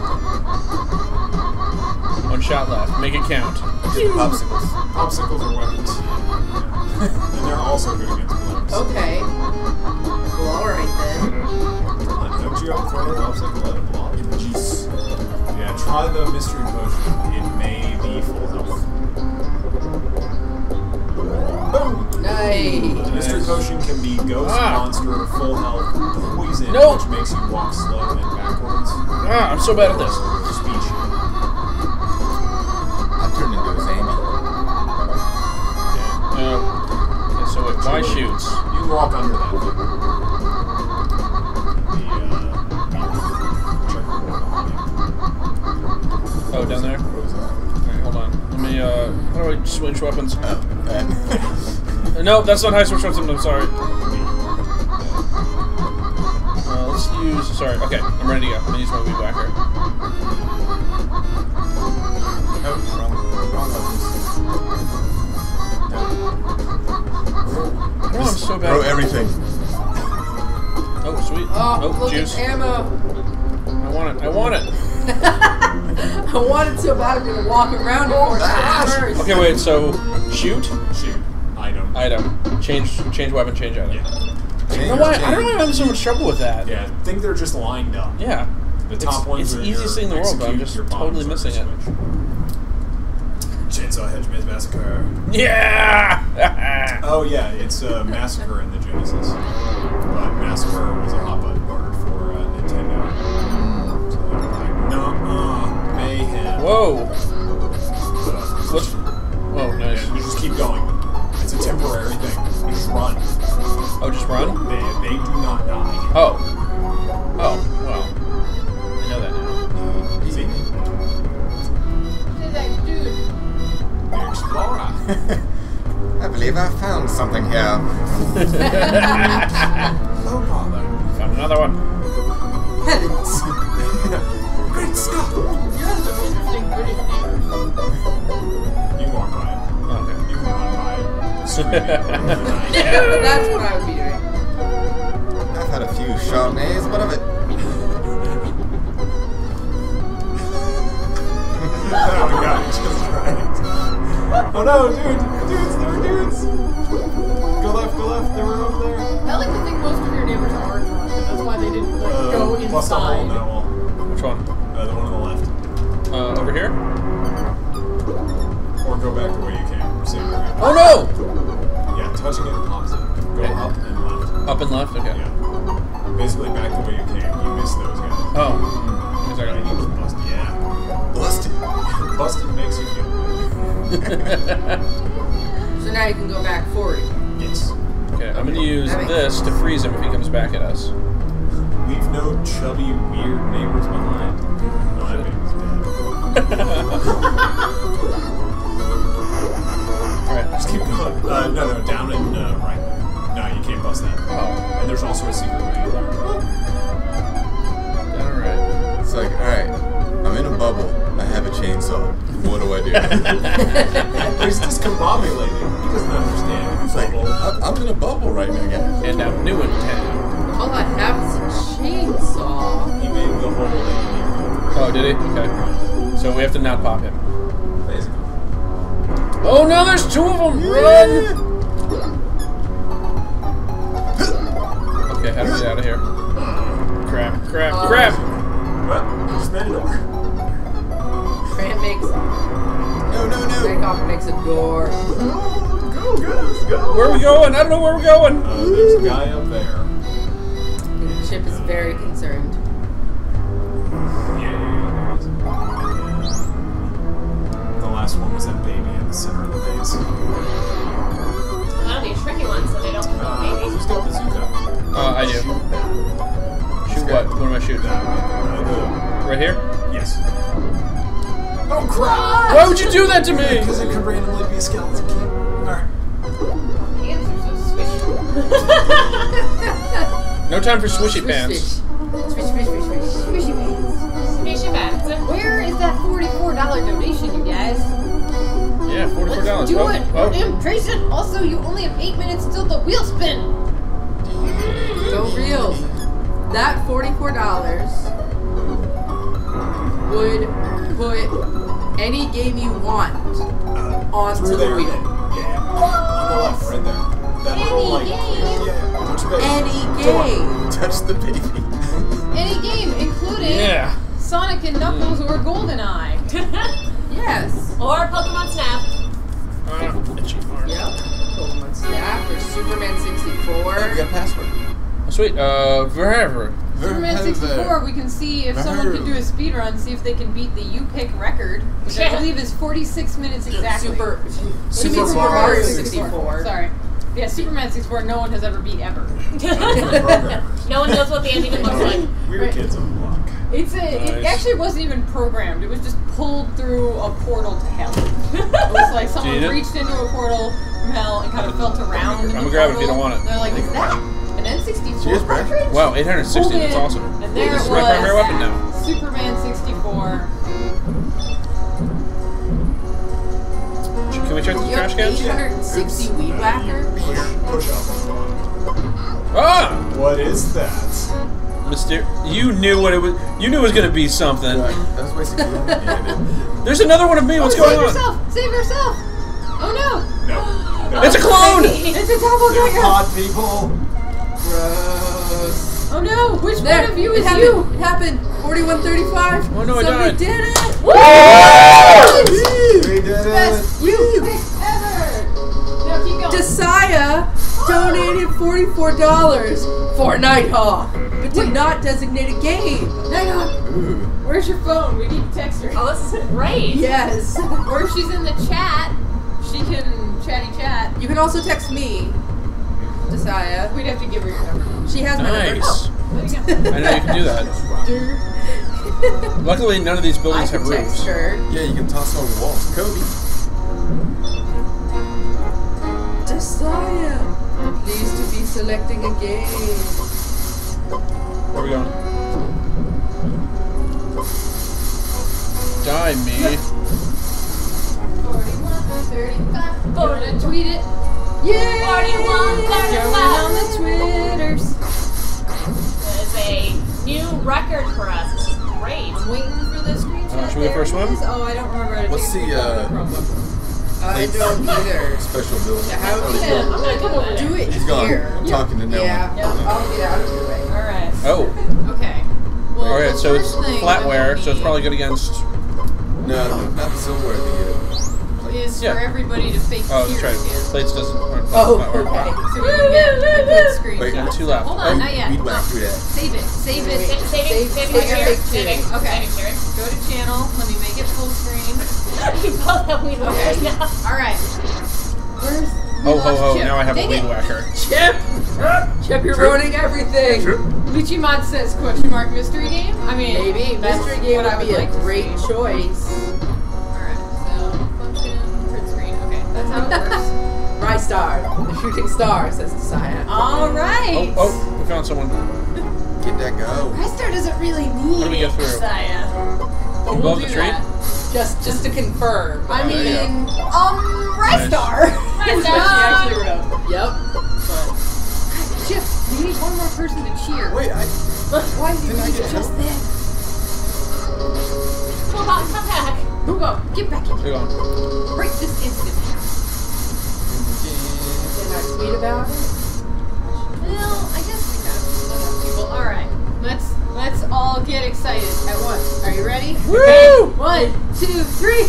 Speaker 7: One shot left. Make it count.
Speaker 3: Get the popsicles.
Speaker 5: Popsicles are weapons. And they're also good against blocks.
Speaker 6: Okay. Well, alright then.
Speaker 5: Come on, don't you have to throw a popsicle at a block?
Speaker 3: Get the juice.
Speaker 5: Yeah, try the mystery potion. It may be full health. Boom!
Speaker 6: Nice.
Speaker 5: The mystery potion can be ghost,
Speaker 7: Ah.
Speaker 5: monster, full health, poison,
Speaker 7: No.
Speaker 5: which makes you walk slow and backwards.
Speaker 7: Ah, I'm so bad at this.
Speaker 5: Speed shield.
Speaker 3: I turned into a zombie.
Speaker 7: No. Okay, so wait, my shoots.
Speaker 5: You can walk under that thing. The, uh,
Speaker 7: Oh, down there?
Speaker 5: What was that?
Speaker 7: Alright, hold on. Let me, uh, how do I switch weapons?
Speaker 3: Oh, that.
Speaker 7: Uh, no, that's not how I switch weapons, I'm sorry. Uh, let's use, sorry, okay, I'm ready to go. I'm gonna use my weed whacker.
Speaker 3: Oh, wrong, wrong buttons.
Speaker 7: No, I'm so bad.
Speaker 3: Throw everything.
Speaker 7: Oh, sweet.
Speaker 6: Oh, look
Speaker 7: juice.
Speaker 6: at ammo.
Speaker 7: I want it, I want it.
Speaker 6: I wanted to, but I'm gonna walk around it for a second first.
Speaker 7: Okay, wait, so, shoot,
Speaker 5: Shoot. Item.
Speaker 7: item, change, change weapon, change item.
Speaker 5: Yeah.
Speaker 7: You know why? I don't know why I'm having so much trouble with that.
Speaker 5: Yeah, I think they're just lined up.
Speaker 7: Yeah.
Speaker 5: The
Speaker 7: It's-
Speaker 5: top ones
Speaker 7: it's
Speaker 5: are
Speaker 7: the
Speaker 5: your
Speaker 7: easiest thing in the world, but I'm
Speaker 5: execute,
Speaker 7: just
Speaker 5: your bottoms
Speaker 7: totally
Speaker 5: are
Speaker 7: missing it.
Speaker 5: switch. Chainsaw Hedgehog Massacre.
Speaker 7: Yeah!
Speaker 5: Oh yeah, it's uh, Massacre in the Genesis. But Massacre was a hot button word for uh, Nintendo. So they were like, no, uh, mayhem.
Speaker 7: Whoa!
Speaker 5: Uh,
Speaker 7: What's... Oh, nice.
Speaker 5: and you just keep going. It's a temporary Oh, bother.
Speaker 7: Found another one.
Speaker 6: Heavens.
Speaker 5: Great Scott!
Speaker 4: You have some interesting British neighbors.
Speaker 5: You can walk by it.
Speaker 7: Okay.
Speaker 5: You can run by it. Screaming.
Speaker 6: That's what I would be doing.
Speaker 3: I've had a few Chardonnays. What of it?
Speaker 5: Oh my god, just right. Oh no, dude! Dudes, there were dudes! Go left, go left, they were over there.
Speaker 4: I like to think most of your neighbors aren't drunk, and that's why they didn't like
Speaker 5: Uh,
Speaker 4: go
Speaker 5: bust a hole in
Speaker 4: inside.
Speaker 5: that wall.
Speaker 7: Which one?
Speaker 5: Uh, the one on the left.
Speaker 7: Uh, over here?
Speaker 5: Or go back the way you came. Same way.
Speaker 7: Oh no!
Speaker 5: Yeah, touching it opposite. Go
Speaker 7: Okay.
Speaker 5: up and left.
Speaker 7: Up and left? Okay.
Speaker 5: Yeah. Basically back the way you came. You missed those guys.
Speaker 7: Oh. Give me a
Speaker 5: Yeah,
Speaker 7: second.
Speaker 5: you just busted. Yeah.
Speaker 3: Busted.
Speaker 5: Busted makes you feel good.
Speaker 6: So now you can go back forward.
Speaker 5: Yes.
Speaker 7: Okay, I'm gonna use
Speaker 6: That makes
Speaker 7: this to freeze him if he comes back at us.
Speaker 5: Leave no chubby, weird neighbors behind. No, that baby's dead.
Speaker 7: Alright.
Speaker 5: Just keep going. Uh, no, no, down and uh, right. No, you can't bust that.
Speaker 7: Oh.
Speaker 5: And there's also a secret way in there.
Speaker 7: Alright.
Speaker 3: It's like, alright, I'm in a bubble. I have a chainsaw. What do I do?
Speaker 5: He's discombobulated. He doesn't understand.
Speaker 3: It's like,
Speaker 5: Bubble.
Speaker 3: I'm I'm in a bubble right now, guys.
Speaker 7: And I'm new in town.
Speaker 6: All I have is a chainsaw.
Speaker 5: He made the hole that you need to go
Speaker 7: Oh, did he? Okay. So we have to not pop him.
Speaker 5: through. Basically.
Speaker 7: Oh no, there's two of them! Run! Okay, how do we get out of here? Crap, crap,
Speaker 6: Uh,
Speaker 7: crap!
Speaker 5: Well, just made a door.
Speaker 6: Grant makes.
Speaker 3: No, no, no.
Speaker 6: Nighthawk makes a door.
Speaker 5: Go, guys, go!
Speaker 7: Where are we going? I don't know where we're going!
Speaker 5: Uh, there's a guy up there.
Speaker 6: And Chip is very concerned.
Speaker 5: Yeah, yeah, yeah, there he is. The last one was that baby in the center of the maze.
Speaker 2: That'll be a tricky one, so they don't kill
Speaker 5: Uh,
Speaker 2: babies.
Speaker 5: who's got bazooka?
Speaker 7: Uh, I do. Shoot what? What am I shooting?
Speaker 5: That, uh, the,
Speaker 7: Right here?
Speaker 5: yes. Oh crap!
Speaker 7: Why would you do that to me?
Speaker 5: Because it could randomly be a skeleton key. Alright.
Speaker 4: Hands are so squishy.
Speaker 7: No time for swishy
Speaker 6: Swish,
Speaker 7: pants.
Speaker 6: swish. Swish, swish, swish, swish.
Speaker 4: Squishy pants.
Speaker 2: Squishy pants.
Speaker 4: Where is that forty-four dollar donation, you guys?
Speaker 7: Yeah, forty-four dollars.
Speaker 4: Do
Speaker 7: oh,
Speaker 4: it!
Speaker 7: oh.
Speaker 4: Damn, Tracy! Also, you only have eight minutes till the wheel spin!
Speaker 6: Go real. That forty-four dollars would put any game you want
Speaker 5: Uh,
Speaker 6: onto
Speaker 5: through
Speaker 6: the
Speaker 5: there.
Speaker 6: wheel.
Speaker 5: Yeah. On the left, right there. That little, like, yeah, touch base.
Speaker 6: Any
Speaker 5: Go on.
Speaker 6: game.
Speaker 3: Touch the baby.
Speaker 4: Any game, including
Speaker 7: Yeah.
Speaker 4: Sonic and Knuckles or GoldenEye.
Speaker 6: Yes.
Speaker 2: Or Pokemon Snap.
Speaker 7: Uh, itchy arm.
Speaker 6: Yep. Pokemon Snap or Superman
Speaker 3: We
Speaker 6: sixty-four.
Speaker 3: got a password.
Speaker 7: Oh, sweet. Uh, wherever.
Speaker 4: Superman sixty-four, we can see if someone can do a speed run, see if they can beat the UPick record, which I
Speaker 2: Yeah.
Speaker 4: believe is forty-six minutes exactly.
Speaker 6: Super.
Speaker 4: What do you
Speaker 6: Super
Speaker 4: mean
Speaker 6: Mario sixty-four.
Speaker 4: Sorry. Yeah, Superman sixty-four, no one has ever beat ever.
Speaker 5: Programmers.
Speaker 2: No one knows what the end even looks like.
Speaker 5: Weird
Speaker 4: Right.
Speaker 5: kids on the block.
Speaker 4: It's a, it
Speaker 7: Nice.
Speaker 4: actually wasn't even programmed. It was just pulled through a portal to hell. It was like someone
Speaker 7: Did it?
Speaker 4: reached into a portal from hell and kind of felt around. in
Speaker 7: I'm
Speaker 4: the
Speaker 7: gonna grab it if you
Speaker 4: portal.
Speaker 7: don't want it.
Speaker 4: They're like, is that an N sixty-four
Speaker 3: Cheers, Brad.
Speaker 4: cartridge?
Speaker 7: Wow, eight hundred sixty.
Speaker 4: Pulled
Speaker 7: That's
Speaker 4: in,
Speaker 7: awesome.
Speaker 4: And there
Speaker 7: This
Speaker 4: it
Speaker 7: is my primary
Speaker 4: was.
Speaker 7: weapon now.
Speaker 4: Superman sixty-four.
Speaker 7: Can we check the
Speaker 6: You
Speaker 7: trash
Speaker 6: have
Speaker 7: cans?
Speaker 6: eight hundred sixty Weed Whacker.
Speaker 5: Push, push up on the bottom.
Speaker 7: Ah!
Speaker 5: What is that?
Speaker 7: Myster- you knew what it was. You knew it was gonna be something.
Speaker 3: That was wasting time. Yeah, it did.
Speaker 7: There's another one of me. What's
Speaker 4: oh,
Speaker 7: going
Speaker 4: save
Speaker 7: on?
Speaker 4: yourself! Save yourself! Oh no!
Speaker 5: No. no.
Speaker 7: It's a clone.
Speaker 4: It's a doppelganger!
Speaker 5: They're hot people.
Speaker 6: Gross.
Speaker 4: Oh no! Which
Speaker 6: There,
Speaker 4: one of you
Speaker 6: it
Speaker 4: is
Speaker 6: happened.
Speaker 4: you?
Speaker 6: It happened. forty-one thirty-five.
Speaker 7: Oh, no, I
Speaker 6: Somebody
Speaker 7: died.
Speaker 6: did it.
Speaker 5: We did it.
Speaker 4: Best you pick ever! No, keep going.
Speaker 6: Desaya donated forty-four dollars for Nighthawk, but did not designate a game.
Speaker 4: Nighthawk,
Speaker 3: Ooh.
Speaker 4: where's your phone? We need to text her.
Speaker 2: Oh, this is great.
Speaker 6: Yes.
Speaker 4: Or if she's in the chat, she can chatty chat.
Speaker 6: You can also text me, Desaya.
Speaker 4: We'd have to give her your number.
Speaker 6: She has my number.
Speaker 7: Nice.
Speaker 4: There you go.
Speaker 7: I know you can do that. Luckily, none of these
Speaker 6: I
Speaker 7: buildings
Speaker 6: can
Speaker 7: have
Speaker 6: text
Speaker 7: roofs.
Speaker 6: her.
Speaker 3: Yeah, you can toss over the walls. Kobe.
Speaker 6: Desaya. Pleased to be selecting a game.
Speaker 7: Where are we going? Die me.
Speaker 4: forty-one, thirty-five. Gonna tweet it.
Speaker 6: Yay!
Speaker 2: forty-one,
Speaker 4: Going on the Twitters.
Speaker 2: That is a new record for us. This is great.
Speaker 4: I'm waiting for the screenshot.
Speaker 7: Uh, should we go
Speaker 4: There
Speaker 7: first
Speaker 4: it
Speaker 7: one?
Speaker 4: is. Oh, I don't remember how to
Speaker 3: What's
Speaker 4: take
Speaker 3: the,
Speaker 4: a
Speaker 3: uh,
Speaker 4: Chromebook.
Speaker 6: I don't either.
Speaker 3: Special ability.
Speaker 6: How
Speaker 3: Oh,
Speaker 6: do
Speaker 3: he's
Speaker 6: you
Speaker 3: gone.
Speaker 2: I'm gonna come over
Speaker 6: do
Speaker 2: there.
Speaker 6: it
Speaker 3: He's gone.
Speaker 6: here?
Speaker 3: I'm talking to no
Speaker 6: Yeah,
Speaker 3: one.
Speaker 6: I'll get out of your way.
Speaker 4: All right.
Speaker 7: Oh.
Speaker 4: Okay. Well,
Speaker 7: Alright,
Speaker 4: the
Speaker 7: so it's
Speaker 4: first thing
Speaker 7: flatware,
Speaker 4: that
Speaker 7: so it's
Speaker 4: we
Speaker 7: probably good against.
Speaker 3: No, no, not the silverware. The, uh,
Speaker 4: need is
Speaker 7: Yeah.
Speaker 4: for everybody to fake
Speaker 7: Oh,
Speaker 4: cheers
Speaker 7: that's right.
Speaker 4: again.
Speaker 7: Plates doesn't. Aren't
Speaker 6: Oh,
Speaker 7: flatware.
Speaker 6: okay.
Speaker 4: So we can get a good screenshot.
Speaker 3: Wait,
Speaker 7: Number two left.
Speaker 4: Hold on, not yet.
Speaker 3: Weed whack through that.
Speaker 4: Save it. Save it.
Speaker 6: Wait.
Speaker 2: Saving,
Speaker 6: Save-
Speaker 2: saving,
Speaker 6: save
Speaker 2: cheers,
Speaker 6: fake
Speaker 2: saving,
Speaker 6: cheers.
Speaker 4: Okay.
Speaker 2: saving cheers.
Speaker 4: Go to channel. Let me make it full screen.
Speaker 2: You both have weed whackers now.
Speaker 4: All right. Where's
Speaker 7: Oh, ho, ho.
Speaker 4: Chip.
Speaker 7: Now I have
Speaker 4: Dang
Speaker 7: a weed
Speaker 4: it.
Speaker 7: whacker.
Speaker 6: Chip! Chip, you're
Speaker 3: True.
Speaker 6: ruining everything.
Speaker 4: Luchimod says question mark mystery game. I mean,
Speaker 6: Maybe
Speaker 4: that's
Speaker 6: mystery game
Speaker 4: what I
Speaker 6: would
Speaker 4: would
Speaker 6: be
Speaker 4: like
Speaker 6: a
Speaker 4: to
Speaker 6: great
Speaker 4: see.
Speaker 6: choice.
Speaker 4: Alright, so function, print screen. Okay, that's how it works.
Speaker 6: Rye star, the shooting star, says Desire.
Speaker 4: Alright.
Speaker 7: Oh, oh, we found someone.
Speaker 3: Get that go.
Speaker 4: Rystar doesn't really need
Speaker 7: What do we get through?
Speaker 2: Saya.
Speaker 4: But
Speaker 7: You
Speaker 4: we'll
Speaker 7: love
Speaker 4: do
Speaker 7: the tree?
Speaker 4: that.
Speaker 6: Just, just to confirm.
Speaker 4: I
Speaker 7: Oh, there you
Speaker 4: mean, um, Rystar.
Speaker 2: Rystar.
Speaker 4: She actually wrote.
Speaker 6: Yep.
Speaker 4: Chip, we need one more person to cheer.
Speaker 3: Wait, I.
Speaker 4: Why did you
Speaker 3: Didn't I
Speaker 4: do
Speaker 3: get
Speaker 4: just
Speaker 3: help?
Speaker 4: then?
Speaker 2: Come on, come back.
Speaker 4: Hugo, get back in
Speaker 7: We're
Speaker 4: here.
Speaker 7: going.
Speaker 4: Right this instant.
Speaker 6: Can I tweet about it?
Speaker 4: Well, I guess we have enough people. All right, let's let's all get excited at once. Are you ready?
Speaker 7: Woo!
Speaker 4: One, two, three.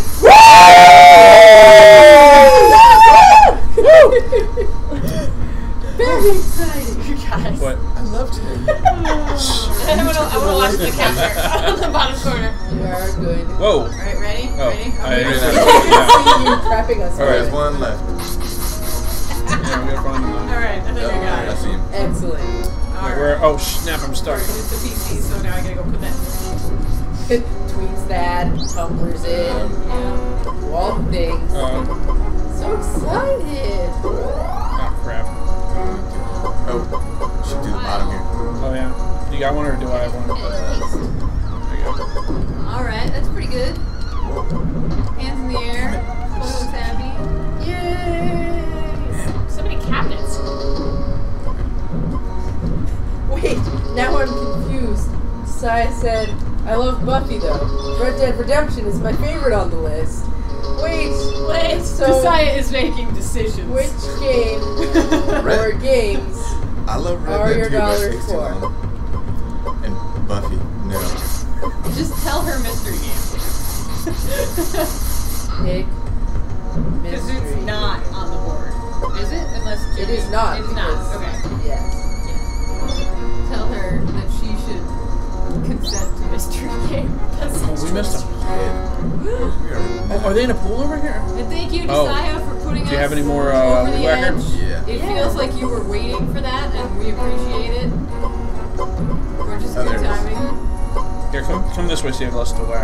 Speaker 6: Very exciting.
Speaker 2: You guys.
Speaker 7: What?
Speaker 3: I loved him.
Speaker 2: I want to I wanna watch the counter on the bottom corner.
Speaker 6: You are good.
Speaker 7: Whoa.
Speaker 4: All right, ready?
Speaker 7: Oh,
Speaker 4: ready?
Speaker 7: I
Speaker 4: Okay.
Speaker 7: didn't
Speaker 6: I
Speaker 7: know.
Speaker 6: can see you prepping us.
Speaker 3: All right,
Speaker 6: for
Speaker 3: there's
Speaker 6: it.
Speaker 3: one left.
Speaker 7: Yeah, we gotta find them.
Speaker 4: All right, I think
Speaker 3: Yep,
Speaker 4: I got
Speaker 3: I
Speaker 4: it.
Speaker 3: see him.
Speaker 6: Excellent.
Speaker 4: All
Speaker 7: Wait,
Speaker 4: right.
Speaker 7: where? Oh, snap! I'm stuck.
Speaker 4: It's the P C, so now I gotta go put that.
Speaker 6: Tweets that, tumblers it,
Speaker 4: Yeah.
Speaker 6: all the things.
Speaker 7: Uh,
Speaker 6: So excited.
Speaker 7: ah, crap.
Speaker 3: Oh, should do the bottom here.
Speaker 7: Oh yeah. You got one or do I have one?
Speaker 4: And paste.
Speaker 7: There you go.
Speaker 4: All right, that's pretty good.
Speaker 3: Whoa.
Speaker 4: Hands in the air. Photos happy.
Speaker 6: Yay!
Speaker 2: So many cabinets.
Speaker 6: Wait, now I'm confused. Saya said, I love Buffy though. Red Dead Redemption is my favorite on the list. Wait,
Speaker 2: Wait.
Speaker 6: so
Speaker 4: Josiah is making decisions.
Speaker 6: which game or
Speaker 3: Red.
Speaker 6: games
Speaker 3: I love Red
Speaker 6: are
Speaker 3: Dead
Speaker 6: your
Speaker 3: two, but it
Speaker 6: dollars
Speaker 3: takes too
Speaker 6: for?
Speaker 3: long. And Buffy, no.
Speaker 4: Just tell her mystery game.
Speaker 6: Pick
Speaker 4: Because
Speaker 6: mystery?
Speaker 4: it's not on the board. Is it? Unless
Speaker 6: It
Speaker 4: Jimmy-
Speaker 6: is not.
Speaker 4: It's not.
Speaker 6: because-
Speaker 4: Okay.
Speaker 6: Yes.
Speaker 4: Tell her that she should consent to mystery game.
Speaker 7: Oh, we missed them.
Speaker 3: We are
Speaker 7: Oh, are they in a pool over here?
Speaker 4: And thank you,
Speaker 7: Oh.
Speaker 4: Josiah, for putting
Speaker 7: Do you
Speaker 4: us
Speaker 7: have any more, uh,
Speaker 4: over the
Speaker 7: weed whacker?
Speaker 4: edge.
Speaker 3: Yeah.
Speaker 4: It feels like you were waiting for that, and we appreciate it. We're just
Speaker 3: Oh,
Speaker 4: good
Speaker 3: there it is.
Speaker 4: timing.
Speaker 7: Here, come come this way so you have less to whack.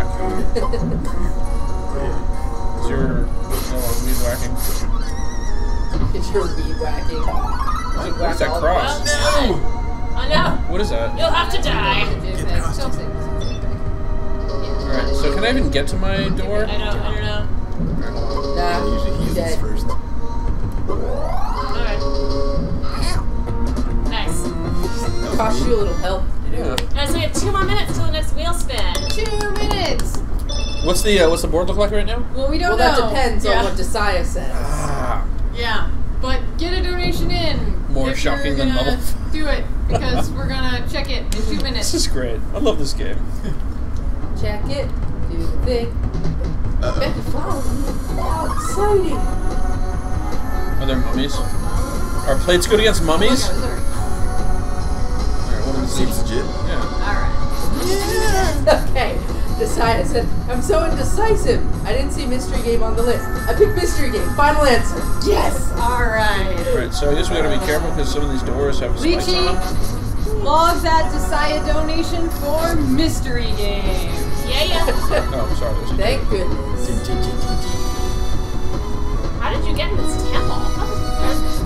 Speaker 7: Is your oh, weed whacking?
Speaker 6: It's your weed whacking. Weed
Speaker 7: What's that
Speaker 6: whack all-
Speaker 7: cross?
Speaker 2: Well done. Oh no.
Speaker 7: What is that?
Speaker 2: You'll have to die.
Speaker 4: JPEG.
Speaker 3: across
Speaker 4: Don't
Speaker 3: it.
Speaker 4: say this.
Speaker 7: Alright, so can I even get to my door?
Speaker 2: I don't, I don't know.
Speaker 6: Nah,
Speaker 3: usually he's
Speaker 6: dead.
Speaker 3: first.
Speaker 2: Alright. Nice.
Speaker 6: Cost you a little help.
Speaker 7: Yeah.
Speaker 2: Alright, so we have two more minutes till the next wheel spin.
Speaker 4: Two minutes.
Speaker 7: What's the uh, what's the board look like right now?
Speaker 4: Well, we don't
Speaker 6: Well,
Speaker 4: know.
Speaker 6: that depends
Speaker 4: yeah.
Speaker 6: on what Desaya says.
Speaker 7: Ah,
Speaker 4: Yeah, but get a donation in.
Speaker 7: More
Speaker 4: if
Speaker 7: shocking
Speaker 4: you're
Speaker 7: than
Speaker 4: gonna
Speaker 7: motherf-
Speaker 4: do it because we're gonna check it in two
Speaker 7: this
Speaker 4: minutes.
Speaker 7: is great. I love this game.
Speaker 6: Check it, do the thing.
Speaker 3: Uh-oh.
Speaker 6: Becky found me. How exciting!
Speaker 7: Are there mummies? Are plates good against mummies?
Speaker 4: Oh, sorry.
Speaker 7: Alright, what do we see?
Speaker 3: Seems legit.
Speaker 7: Yeah.
Speaker 4: All right.
Speaker 6: Okay, Desaya said, I'm so indecisive. I didn't see mystery game on the list. I picked mystery game. Final answer. Yes!
Speaker 4: All right.
Speaker 7: Alright, so I guess we gotta be careful because some of these doors have spikes on them.
Speaker 4: Lychee logs that Josiah donation for mystery game.
Speaker 2: Yeah, yeah.
Speaker 7: Oh, sorry. There's a
Speaker 6: Thank goodness.
Speaker 2: How did you get in this temple? How did-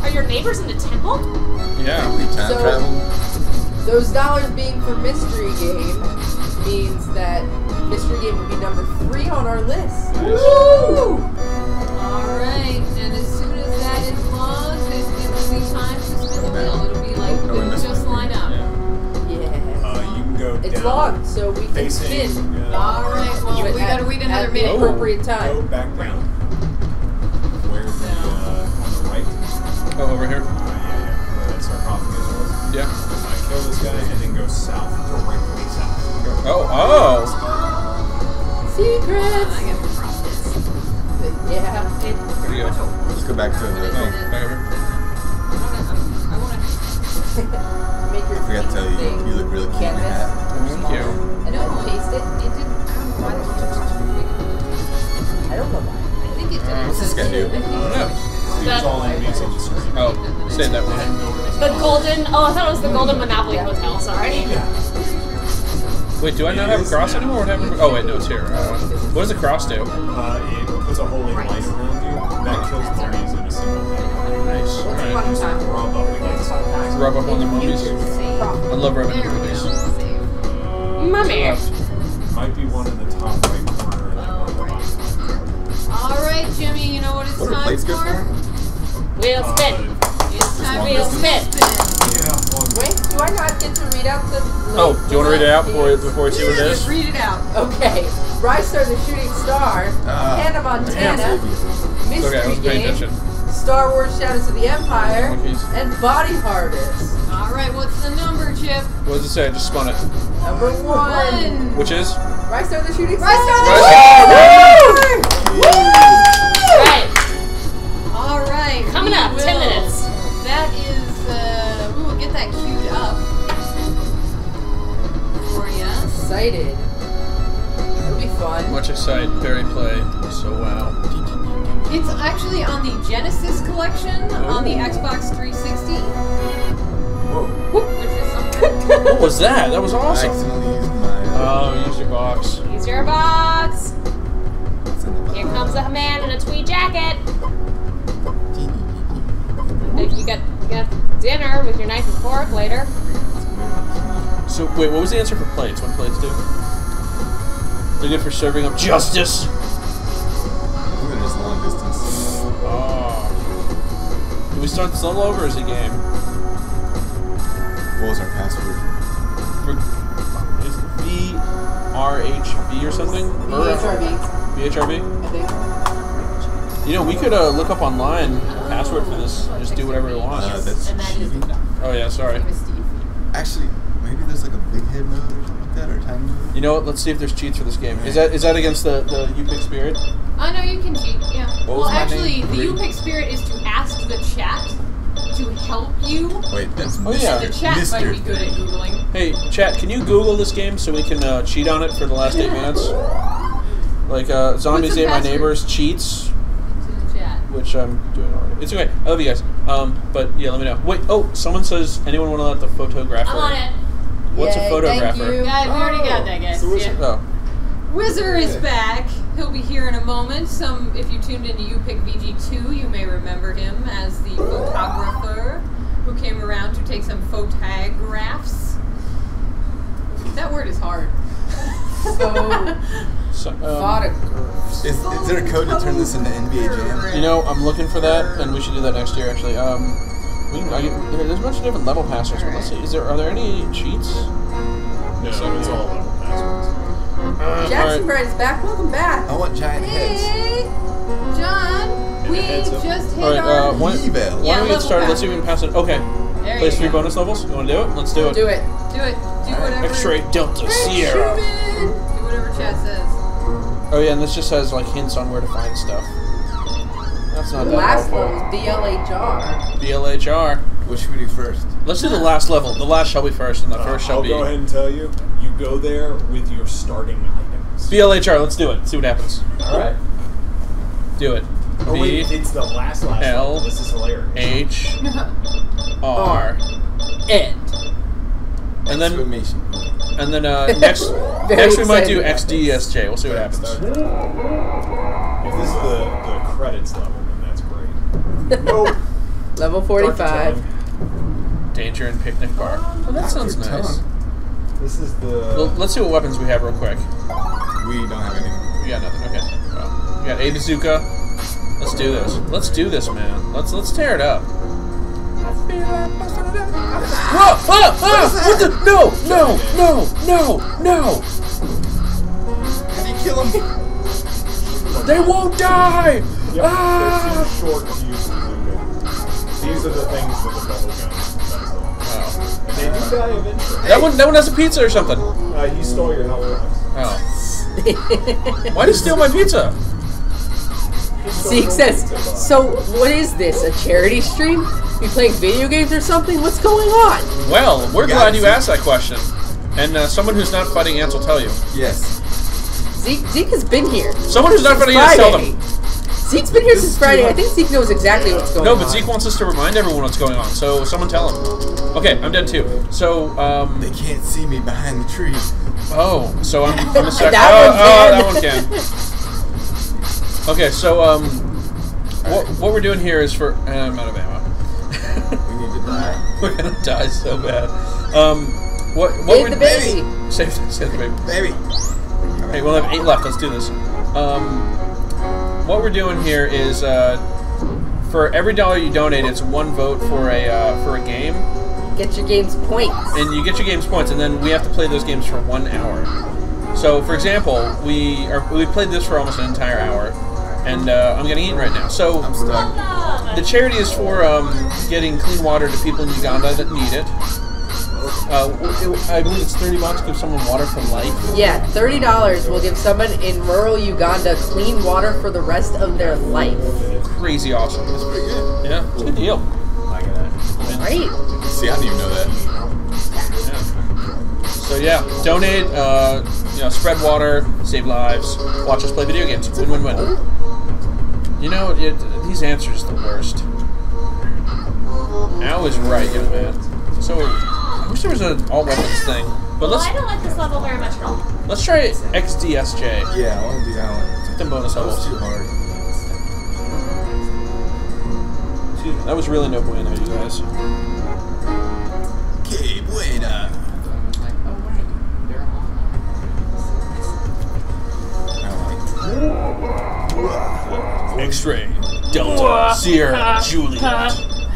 Speaker 2: Are your neighbors in the temple?
Speaker 7: Yeah.
Speaker 3: Time
Speaker 6: So-
Speaker 3: travel.
Speaker 6: Those dollars being for mystery game means that mystery game would be number three on our list.
Speaker 4: Woo! Alright, and as soon as that is logged, it will be time to spin the wheel. It'll be like,
Speaker 3: Oh, we missed
Speaker 4: just
Speaker 3: one.
Speaker 4: line up.
Speaker 6: Yeah.
Speaker 5: Uh, you can go
Speaker 6: It's
Speaker 5: down.
Speaker 6: logged, so we can
Speaker 5: Facing.
Speaker 6: spin.
Speaker 5: uh,
Speaker 4: Alright, well,
Speaker 6: But
Speaker 4: we gotta wait another
Speaker 6: at the
Speaker 4: minute.
Speaker 6: appropriate
Speaker 5: Go
Speaker 6: time.
Speaker 5: back down. Where the, uh, on the right?
Speaker 7: Oh, over here.
Speaker 5: Uh, yeah, yeah. Where that sarcophagus was.
Speaker 7: Yeah.
Speaker 5: Uh, kill this guy and then go south. Directly south. Go.
Speaker 7: Oh, oh.
Speaker 6: Secrets!
Speaker 4: I get the process.
Speaker 6: Yeah.
Speaker 2: It,
Speaker 7: Where'd you go?
Speaker 3: Let's go back to
Speaker 7: Oh,
Speaker 3: the.
Speaker 7: back over.
Speaker 4: I wanna,
Speaker 6: Make your
Speaker 3: I forgot to tell you,
Speaker 6: thing
Speaker 3: you look really cute in
Speaker 6: canvas.
Speaker 3: that.
Speaker 7: Thank you.
Speaker 6: And then paste it.
Speaker 4: it didn't, I don't know why it took so big.
Speaker 6: I don't know why.
Speaker 4: I think it did.
Speaker 3: What's this guy do?
Speaker 4: I think
Speaker 7: I don't know.
Speaker 5: He's all enemies on the screen.
Speaker 7: Oh, say that one.
Speaker 2: the golden. Oh, I thought it was the Golden Monopoly Hotel. Sorry.
Speaker 7: Wait, do I not have a cross anymore? What happened? Oh, wait, no, it's here. Uh, what does the cross do?
Speaker 5: Uh, it puts a holy light around you. That kills mummies in a single hit.
Speaker 7: Nice.
Speaker 6: Fun
Speaker 7: Alright.
Speaker 6: time.
Speaker 5: Rub up against it.
Speaker 7: Rub up on the mummies. I love rubbing
Speaker 4: There
Speaker 7: the
Speaker 4: we
Speaker 7: mummies.
Speaker 4: go. Save.
Speaker 2: Mummy.
Speaker 7: Left.
Speaker 5: Might be one in the top right corner. And then one on the bottom.
Speaker 4: Alright, Jimmy, you know what it's
Speaker 3: What are
Speaker 4: time
Speaker 3: plates good
Speaker 4: for?
Speaker 3: for?
Speaker 2: Wheel spin.
Speaker 5: Uh,
Speaker 4: It's time
Speaker 3: long
Speaker 4: for
Speaker 2: Wheel
Speaker 3: distance.
Speaker 2: spin.
Speaker 5: yeah, long
Speaker 6: Wait, do I not get to read out the...
Speaker 7: Oh, do you want to read it out before before we see what it
Speaker 4: Just
Speaker 7: is?
Speaker 4: read it out.
Speaker 6: Okay. Rise Star the Shooting Star,
Speaker 3: Ah,
Speaker 6: Hannah Montana,
Speaker 7: Okay, I
Speaker 6: Mystery
Speaker 7: wasn't paying
Speaker 6: Game,
Speaker 7: attention.
Speaker 6: Star Wars Shadows of the Empire,
Speaker 7: Monkeys.
Speaker 6: and Body Harvest.
Speaker 4: Alright, what's the number, Chip?
Speaker 7: What does it say? I just spun it.
Speaker 6: Number one.
Speaker 4: One.
Speaker 7: Which is?
Speaker 6: Rise Star the Shooting Star.
Speaker 4: Rise Star the
Speaker 2: Right.
Speaker 4: Alright.
Speaker 2: Coming
Speaker 4: we
Speaker 2: up. Ten
Speaker 4: will-
Speaker 2: minutes.
Speaker 4: That is, uh, we will get that queued up for you.
Speaker 6: Excited. It'll be fun.
Speaker 7: Much excite, very play. So wow.
Speaker 4: It's actually on the Genesis collection on the
Speaker 7: Oh.
Speaker 4: Xbox three sixty,
Speaker 3: Whoa.
Speaker 4: which is something.
Speaker 7: What was that? That was
Speaker 3: I
Speaker 7: awesome.
Speaker 3: accidentally used my. Uh,
Speaker 7: Oh, use your box.
Speaker 2: Use your box.
Speaker 3: what's in the
Speaker 2: Here comes a man in a tweed jacket. If you got, you got dinner with your knife and fork later.
Speaker 7: So wait, what was the answer for plates? What do plates do? They're good for serving up justice.
Speaker 3: Look at this long distance.
Speaker 7: Oh. Do we start this level over or is it a game?
Speaker 3: What was our password?
Speaker 7: For, is it V R H V or something?
Speaker 6: B H R B,
Speaker 7: V H R V?
Speaker 6: I think.
Speaker 7: You know, we could uh, look up online the password for this. Just do whatever we want.
Speaker 3: Uh, that's
Speaker 4: And that is
Speaker 3: cheating.
Speaker 7: Oh yeah, sorry.
Speaker 4: Name is Steve.
Speaker 3: Actually, maybe there's like a big head mode or something like that, or time mode.
Speaker 7: You know what? Let's see if there's cheats for this game. Is that is that against the the UPick Spirit?
Speaker 4: Oh no, you can cheat. Yeah.
Speaker 3: What
Speaker 4: Well,
Speaker 3: was my
Speaker 4: actually,
Speaker 3: name?
Speaker 4: the
Speaker 3: Three?
Speaker 4: UPick Spirit is to ask the chat to help you.
Speaker 3: Wait, that's
Speaker 7: Oh, yeah.
Speaker 4: The chat
Speaker 3: Mister
Speaker 4: might be good at googling.
Speaker 7: Hey, chat, can you Google this game so we can uh, cheat on it for the last eight minutes? Like uh, Zombies
Speaker 4: What's the
Speaker 7: Ate My
Speaker 4: password?
Speaker 7: Neighbors cheats,
Speaker 4: To the chat.
Speaker 7: which I'm doing already. It's okay. I love you guys. Um, but yeah, let me know. Wait. Oh, someone says anyone want to let the photographer?
Speaker 2: I'm on it.
Speaker 7: What's
Speaker 6: Yay,
Speaker 7: a photographer?
Speaker 6: Thank you.
Speaker 4: Guys, we already got that, guys.
Speaker 5: So what's
Speaker 4: Yeah.
Speaker 7: Oh,
Speaker 4: Whizzer is back. He'll be here in a moment. Some, if you tuned into UPickVG two, you may remember him as the photographer who came around to take some photographs. That word is hard.
Speaker 6: So,
Speaker 7: so, um,
Speaker 6: photographs.
Speaker 3: Is, is there a code to turn this into N B A Jam?
Speaker 7: you know, I'm looking for that, and we should do that next year. Actually, um, we can, I, get- there- there's a bunch of different level passwords. But let's see. Is there are there any cheats?
Speaker 5: No, it's all level passwords.
Speaker 7: Uh,
Speaker 6: Jackson
Speaker 7: alright.
Speaker 6: Brand's back. Welcome back.
Speaker 3: I want giant heads.
Speaker 4: Hey, John, we
Speaker 5: heads up.
Speaker 4: just hit
Speaker 7: All right.
Speaker 4: our.
Speaker 7: Uh, why,
Speaker 3: Evel.
Speaker 7: why
Speaker 4: Yeah,
Speaker 7: don't we get
Speaker 4: level
Speaker 7: started? Let's see if we can pass it. Okay.
Speaker 4: there
Speaker 7: Place
Speaker 4: you
Speaker 7: three
Speaker 4: go.
Speaker 7: bonus levels. You want to do it? Let's do it.
Speaker 6: Do it.
Speaker 4: Do it. Do whatever.
Speaker 7: X-ray Delta
Speaker 4: Hey,
Speaker 7: Sierra.
Speaker 4: Truman. Do whatever chat says.
Speaker 7: Oh yeah, and this just has like hints on where to find stuff. That's not
Speaker 6: The
Speaker 7: that
Speaker 6: last
Speaker 7: helpful.
Speaker 6: one was B L H R.
Speaker 7: B L H R.
Speaker 3: What should we do first?
Speaker 7: Let's do the last level. The last shall be first, and the
Speaker 5: Uh,
Speaker 7: first shall
Speaker 5: I'll
Speaker 7: be
Speaker 5: go ahead and tell you. You go there with your starting items.
Speaker 7: B L H R. Let's do it. See what happens.
Speaker 5: All right.
Speaker 7: Do it.
Speaker 5: Oh wait,
Speaker 7: B
Speaker 5: it's the last last
Speaker 7: L
Speaker 5: level. This is hilarious.
Speaker 7: H R
Speaker 6: End.
Speaker 7: and then
Speaker 3: Exclamation.
Speaker 7: and then uh, next
Speaker 6: Very
Speaker 7: next we might do
Speaker 6: excited
Speaker 7: X D S J. We'll see what happens.
Speaker 5: Start. If this is the, the credits level, then that's great. Nope.
Speaker 6: Level forty-five.
Speaker 7: Danger and picnic bar. Oh, that sounds
Speaker 3: Your
Speaker 7: nice.
Speaker 3: tongue.
Speaker 5: This is the.
Speaker 7: Well, let's see what weapons we have real quick.
Speaker 3: We don't have anything.
Speaker 7: We got nothing. Okay. Well, we got a bazooka. Let's do this. Let's do this, man. Let's let's tear it up. Whoa! Ah! Ah! What the? No! No! No! No! No!
Speaker 3: How do you kill him?
Speaker 7: They won't die!
Speaker 5: Yep,
Speaker 7: Ah!
Speaker 5: they're too short to use bazooka. These are the things with the double guns. That's all.
Speaker 7: Oh.
Speaker 5: They do die eventually.
Speaker 7: That one, that one has a pizza or something.
Speaker 5: Uh, he stole your health box.
Speaker 7: Oh. Why did he steal my pizza?
Speaker 6: Zeke says, so what is this, a charity stream? You playing video games or something? What's going on?
Speaker 7: Well, we're
Speaker 3: Yeah,
Speaker 7: glad you
Speaker 3: Zeke.
Speaker 7: asked that question. And uh, someone who's not fighting ants will tell you.
Speaker 3: Yes.
Speaker 6: Zeke, Zeke has been here.
Speaker 7: Someone who's not
Speaker 6: since
Speaker 7: fighting ants tell
Speaker 6: Friday.
Speaker 7: them.
Speaker 6: Zeke's been here
Speaker 3: This
Speaker 6: since
Speaker 3: is
Speaker 6: Friday.
Speaker 3: too
Speaker 6: I think Zeke knows exactly what's going
Speaker 7: No,
Speaker 6: on.
Speaker 7: but Zeke wants us to remind everyone what's going on, so someone tell him. Okay, I'm dead too. So, um...
Speaker 3: They can't see me behind the tree.
Speaker 7: Oh, so I'm, I'm a sec-
Speaker 6: That
Speaker 7: oh,
Speaker 6: one
Speaker 7: oh,
Speaker 6: can.
Speaker 7: that one can. Okay, so, um... What, what we're doing here is for... Uh, I'm out of ammo.
Speaker 3: We need to die.
Speaker 7: We're gonna die so bad. Um, what, what
Speaker 6: Save
Speaker 7: we're...
Speaker 6: the baby.
Speaker 7: Save, save the baby.
Speaker 3: Baby.
Speaker 7: Hey, we'll have eight left. Let's do this. Um, what we're doing here is, uh, for every dollar you donate, it's one vote for a uh, for a game,
Speaker 6: Get your game's points.
Speaker 7: and you get your game's points, and then we have to play those games for one hour. So, for example, we are we played this for almost an entire hour, and uh, I'm getting eaten right now. So,
Speaker 3: I'm stuck.
Speaker 7: the charity is for um, getting clean water to people in Uganda that need it. Uh, it- I believe it's thirty bucks to give someone water for life.
Speaker 6: Yeah, thirty dollars will give someone in rural Uganda clean water for the rest of their life.
Speaker 7: Crazy awesome.
Speaker 3: That's pretty good.
Speaker 7: Yeah, it's a good deal.
Speaker 6: Right?
Speaker 3: See, I didn't even know that.
Speaker 7: So yeah, donate, uh, you know, spread water, save lives, watch us play video games. Win, win, win. You know, it, these answers are the worst. Al is right, young man. So, I wish there was an all weapons thing. But
Speaker 2: Well,
Speaker 7: let's
Speaker 2: I don't like this level very much at all.
Speaker 7: let's try X D S J.
Speaker 3: Yeah, I want to do that one.
Speaker 7: Get them bonus
Speaker 3: That was
Speaker 7: levels.
Speaker 3: too hard.
Speaker 7: That was really no bueno, you guys.
Speaker 3: Que buena.
Speaker 7: X-ray, Delta, Sierra, Juliet.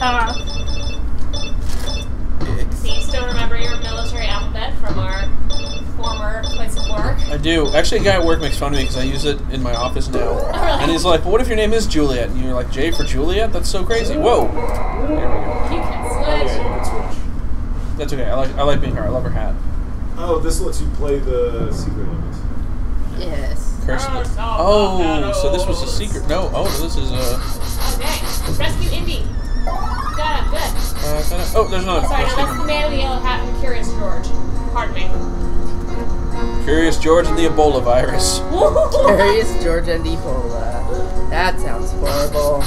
Speaker 2: Do you still remember your military alphabet from our former place of work?
Speaker 7: I do. Actually, a guy at work makes fun of me because I use it in my office now.
Speaker 2: really?
Speaker 7: And he's like, well, what if your name is Juliet? And you're like, J for Juliet? That's so crazy. Whoa. There we go.
Speaker 2: You can switch.
Speaker 5: Yeah, you can switch.
Speaker 7: That's okay. I like I like being her. I love her hat.
Speaker 5: Oh, this lets you play the secret limits.
Speaker 6: Yes.
Speaker 7: Curse of the- Oh, so this was a secret. No. Oh, this is a.
Speaker 2: Okay. Rescue Indy. Got him. Good.
Speaker 7: Uh, kinda, oh, there's another.
Speaker 2: Sorry, no, that's the man with the yellow hat and Curious George. Pardon me.
Speaker 7: Curious George and the Ebola virus.
Speaker 6: Curious George and Ebola. That sounds horrible.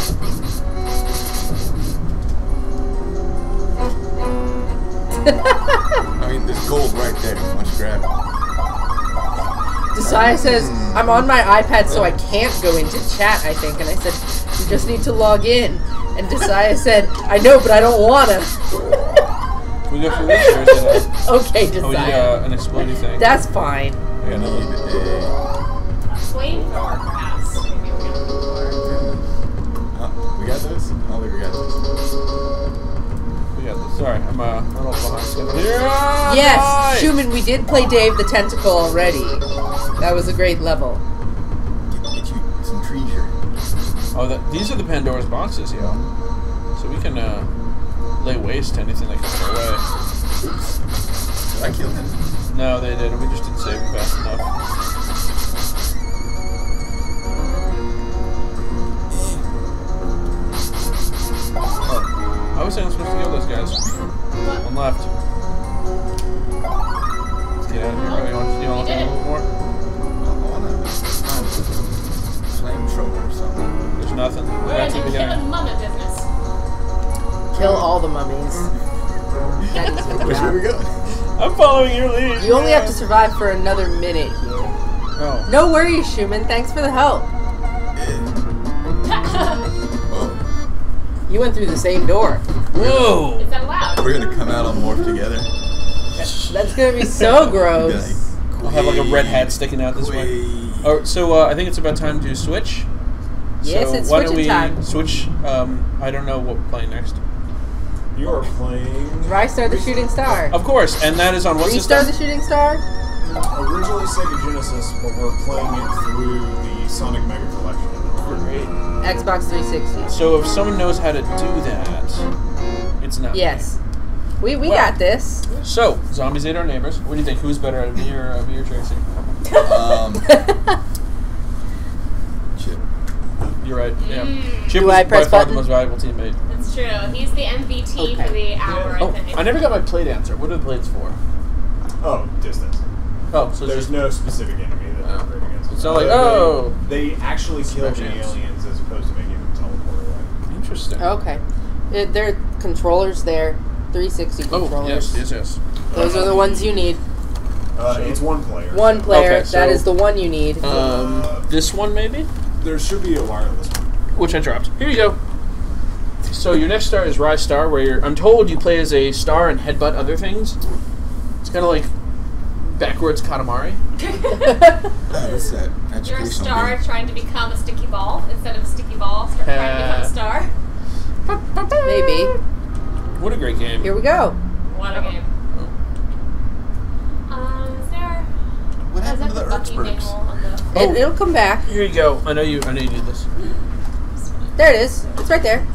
Speaker 3: I mean, there's gold right there. Why don't you grab it?
Speaker 6: Desire says, I'm on my iPad so I can't go into chat, I think. And I said, you just need to log in. And Desire said, I know, but I don't wanna.
Speaker 7: Can we go through this or is it a,
Speaker 6: Okay,
Speaker 7: oh, we need
Speaker 6: Desire.
Speaker 7: uh, an exploding thing?
Speaker 6: That's fine.
Speaker 3: I need a.
Speaker 2: Flamethrower, perhaps. Maybe we're gonna look for.
Speaker 3: Oh, we got this? I don't think we got this.
Speaker 7: We got this. Sorry, I'm uh, I'm a little behind schedule here. Ah,
Speaker 6: Yes,
Speaker 7: die!
Speaker 6: Schumann, we did play Dave the Tentacle already. That was a great level.
Speaker 3: Get, get you some treasure.
Speaker 7: Oh, that, these are the Pandora's boxes, yo. So we can uh, lay waste to anything that comes our way.
Speaker 3: Oops. Did I kill him?
Speaker 7: No, they didn't. We just didn't save it fast enough. Oh, I was saying I'm supposed to kill those guys. One left. Let's get out of here. Oh, you want, you want to look a little more?
Speaker 3: I want to find a flamethrower or something.
Speaker 7: There's nothing.
Speaker 2: We're
Speaker 7: Back
Speaker 2: in
Speaker 7: to
Speaker 2: the
Speaker 7: the beginning.
Speaker 2: killing mummy business.
Speaker 6: Kill all the mummies. That is good
Speaker 3: Which way
Speaker 6: job.
Speaker 3: we going?
Speaker 7: I'm following your lead.
Speaker 6: You only have to survive for another minute here.
Speaker 7: Oh.
Speaker 6: No worries, Schumann. Thanks for the help.
Speaker 3: Oh.
Speaker 6: You went through the same door.
Speaker 7: Whoa!
Speaker 2: Is that allowed?
Speaker 3: We're gonna come out all morphed together.
Speaker 6: That's gonna be so
Speaker 3: Be
Speaker 6: gross.
Speaker 3: like,
Speaker 7: I'll have like a red hat sticking out this way.
Speaker 3: "Quay."
Speaker 7: Oh, so uh, I think it's about time to switch.
Speaker 6: Yes,
Speaker 7: so
Speaker 6: it's
Speaker 7: why don't
Speaker 6: switching
Speaker 7: we
Speaker 6: time.
Speaker 7: switch? Um, I don't know what we're playing next.
Speaker 5: You are playing.
Speaker 6: Rystar the Shooting Star.
Speaker 7: Of course, and that is on what
Speaker 6: Restart
Speaker 7: system?
Speaker 6: the Shooting Star?
Speaker 5: Originally Sega Genesis, but we're playing it through the Sonic Mega Collection.
Speaker 7: Great.
Speaker 6: Xbox three sixty.
Speaker 7: So if someone knows how to do that, it's not. me.
Speaker 6: Yes. We we
Speaker 7: Well.
Speaker 6: got this.
Speaker 7: So zombies ate our neighbors. What do you think? Who's better, out of me or, uh, me or Tracy?
Speaker 3: Um, Chip.
Speaker 7: You're right. Yeah.
Speaker 2: Mm.
Speaker 7: Chip
Speaker 6: Do
Speaker 7: was
Speaker 6: I
Speaker 7: by
Speaker 6: press
Speaker 7: far
Speaker 6: button?
Speaker 7: the most valuable teammate.
Speaker 2: That's true. He's the M V T
Speaker 6: Okay.
Speaker 2: for the hour,
Speaker 7: Oh,
Speaker 2: I think.
Speaker 7: I never got my plate answer. What are the plates for?
Speaker 5: Oh, distance.
Speaker 7: Oh, so it's
Speaker 5: There's
Speaker 7: just
Speaker 5: no specific enemy that they're
Speaker 7: Oh.
Speaker 5: great against.
Speaker 7: It's not like,
Speaker 5: They-
Speaker 7: oh.
Speaker 5: They actually kill the
Speaker 7: Special.
Speaker 5: aliens as opposed to making them teleport away.
Speaker 7: interesting.
Speaker 6: Okay. It, there are controllers there. three sixty
Speaker 7: Oh,
Speaker 6: controllers.
Speaker 7: yes, yes, yes.
Speaker 6: Those are the ones you need.
Speaker 5: Uh, it's one player.
Speaker 6: One player.
Speaker 7: Okay, so-
Speaker 6: that is the one you need.
Speaker 7: Um, this one maybe,
Speaker 5: There should be a wireless one.
Speaker 7: which I dropped. Here you go. So your next star is Rystar, where you're, I'm told you play as a star and headbutt other things. It's kind of like backwards Katamari.
Speaker 3: Oh, what's that?
Speaker 2: You're a
Speaker 3: Educational
Speaker 2: star
Speaker 3: game.
Speaker 2: trying to become a sticky ball instead of a sticky ball. Start trying to become a star.
Speaker 6: Maybe.
Speaker 7: What a great game.
Speaker 6: Here we go.
Speaker 2: What a game. Um, is there?
Speaker 3: What
Speaker 2: is
Speaker 3: happened
Speaker 2: that
Speaker 3: to the
Speaker 2: the Bucky manual
Speaker 3: Ertzbergs?
Speaker 2: on the?
Speaker 7: Oh.
Speaker 6: It, it'll come back.
Speaker 7: Here you go. I know you. I know you did this.
Speaker 6: There it is. It's right there.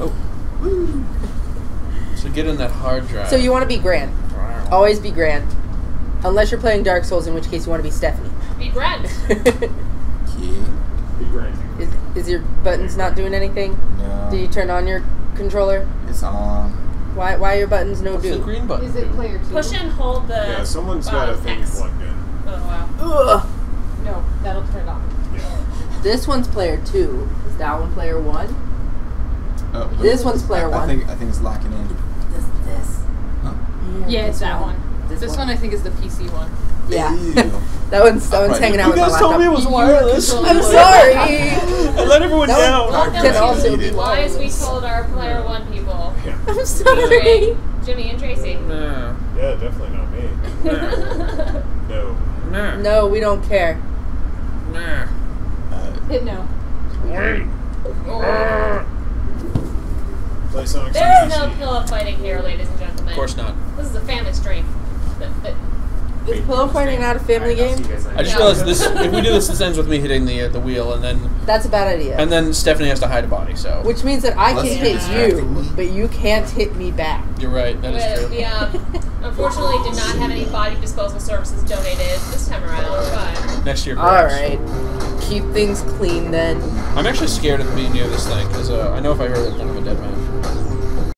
Speaker 7: So get in that hard drive.
Speaker 6: So you want to be Grand. Always be Grand. Unless you're playing Dark Souls, in which case you want to be Stephonee.
Speaker 2: Be Brent.
Speaker 3: Yeah.
Speaker 5: Be granted.
Speaker 6: is, is your buttons not doing anything?
Speaker 3: No.
Speaker 6: Did you turn on your controller?
Speaker 3: It's on.
Speaker 6: Why why are your buttons no
Speaker 7: What's the
Speaker 6: do?
Speaker 7: green button?
Speaker 4: Is it
Speaker 7: do?
Speaker 4: player two?
Speaker 2: Push and hold the.
Speaker 5: Yeah, someone's got a
Speaker 2: um,
Speaker 5: thing
Speaker 2: X.
Speaker 5: plugged in.
Speaker 2: Oh wow.
Speaker 6: Ugh.
Speaker 4: No, that'll turn it off.
Speaker 5: Yeah.
Speaker 6: This one's player two. Is that one player one?
Speaker 3: Oh,
Speaker 6: This one's player
Speaker 3: I,
Speaker 6: one.
Speaker 3: I think I think it's locking in.
Speaker 6: This this.
Speaker 3: Huh?
Speaker 4: Yeah, it's that one.
Speaker 6: This,
Speaker 4: This one I think is the P C one.
Speaker 6: Yeah.
Speaker 3: Ew.
Speaker 6: That one's that one's
Speaker 3: Right.
Speaker 6: hanging out
Speaker 7: You
Speaker 6: with my
Speaker 7: guys told me it
Speaker 6: laptop.
Speaker 7: was wireless.
Speaker 6: I'm sorry.
Speaker 7: I let everyone
Speaker 6: That
Speaker 7: down.
Speaker 6: one-
Speaker 2: Welcome
Speaker 6: Can
Speaker 2: to
Speaker 6: also be
Speaker 2: Why is we
Speaker 6: wireless.
Speaker 2: told our player one people.
Speaker 5: Yeah.
Speaker 6: I'm sorry.
Speaker 2: Jimmy and Tracy.
Speaker 7: Nah,
Speaker 5: Yeah, definitely not me. No.
Speaker 7: nah,
Speaker 6: No, we don't care.
Speaker 7: nah.
Speaker 3: Uh,
Speaker 4: Hit no.
Speaker 5: Play Sonic
Speaker 2: There is
Speaker 5: Sonic
Speaker 2: no
Speaker 5: P C.
Speaker 2: pillow fighting here, ladies and gentlemen.
Speaker 7: Of course not.
Speaker 2: This is a family stream. But, but
Speaker 6: Is pillow fighting not a family game?
Speaker 7: I just
Speaker 2: Yeah.
Speaker 7: realized this. If we do this, this ends with me hitting the uh, the wheel, and then
Speaker 6: That's a bad idea.
Speaker 7: and then Stephonee has to hide a body. So
Speaker 6: Which means that I
Speaker 3: Plus
Speaker 6: can
Speaker 3: you're
Speaker 6: hit
Speaker 3: distracting
Speaker 6: you,
Speaker 3: me.
Speaker 6: but you can't hit me back.
Speaker 7: you're right. That is
Speaker 2: with
Speaker 7: true.
Speaker 2: the, um, unfortunately did not have any body disposal services donated this time around, but
Speaker 7: Next year.
Speaker 6: All
Speaker 7: perhaps.
Speaker 6: right. Keep things clean then.
Speaker 7: I'm actually scared of being near this thing because uh, I know if I hurt it, then I'm a dead man.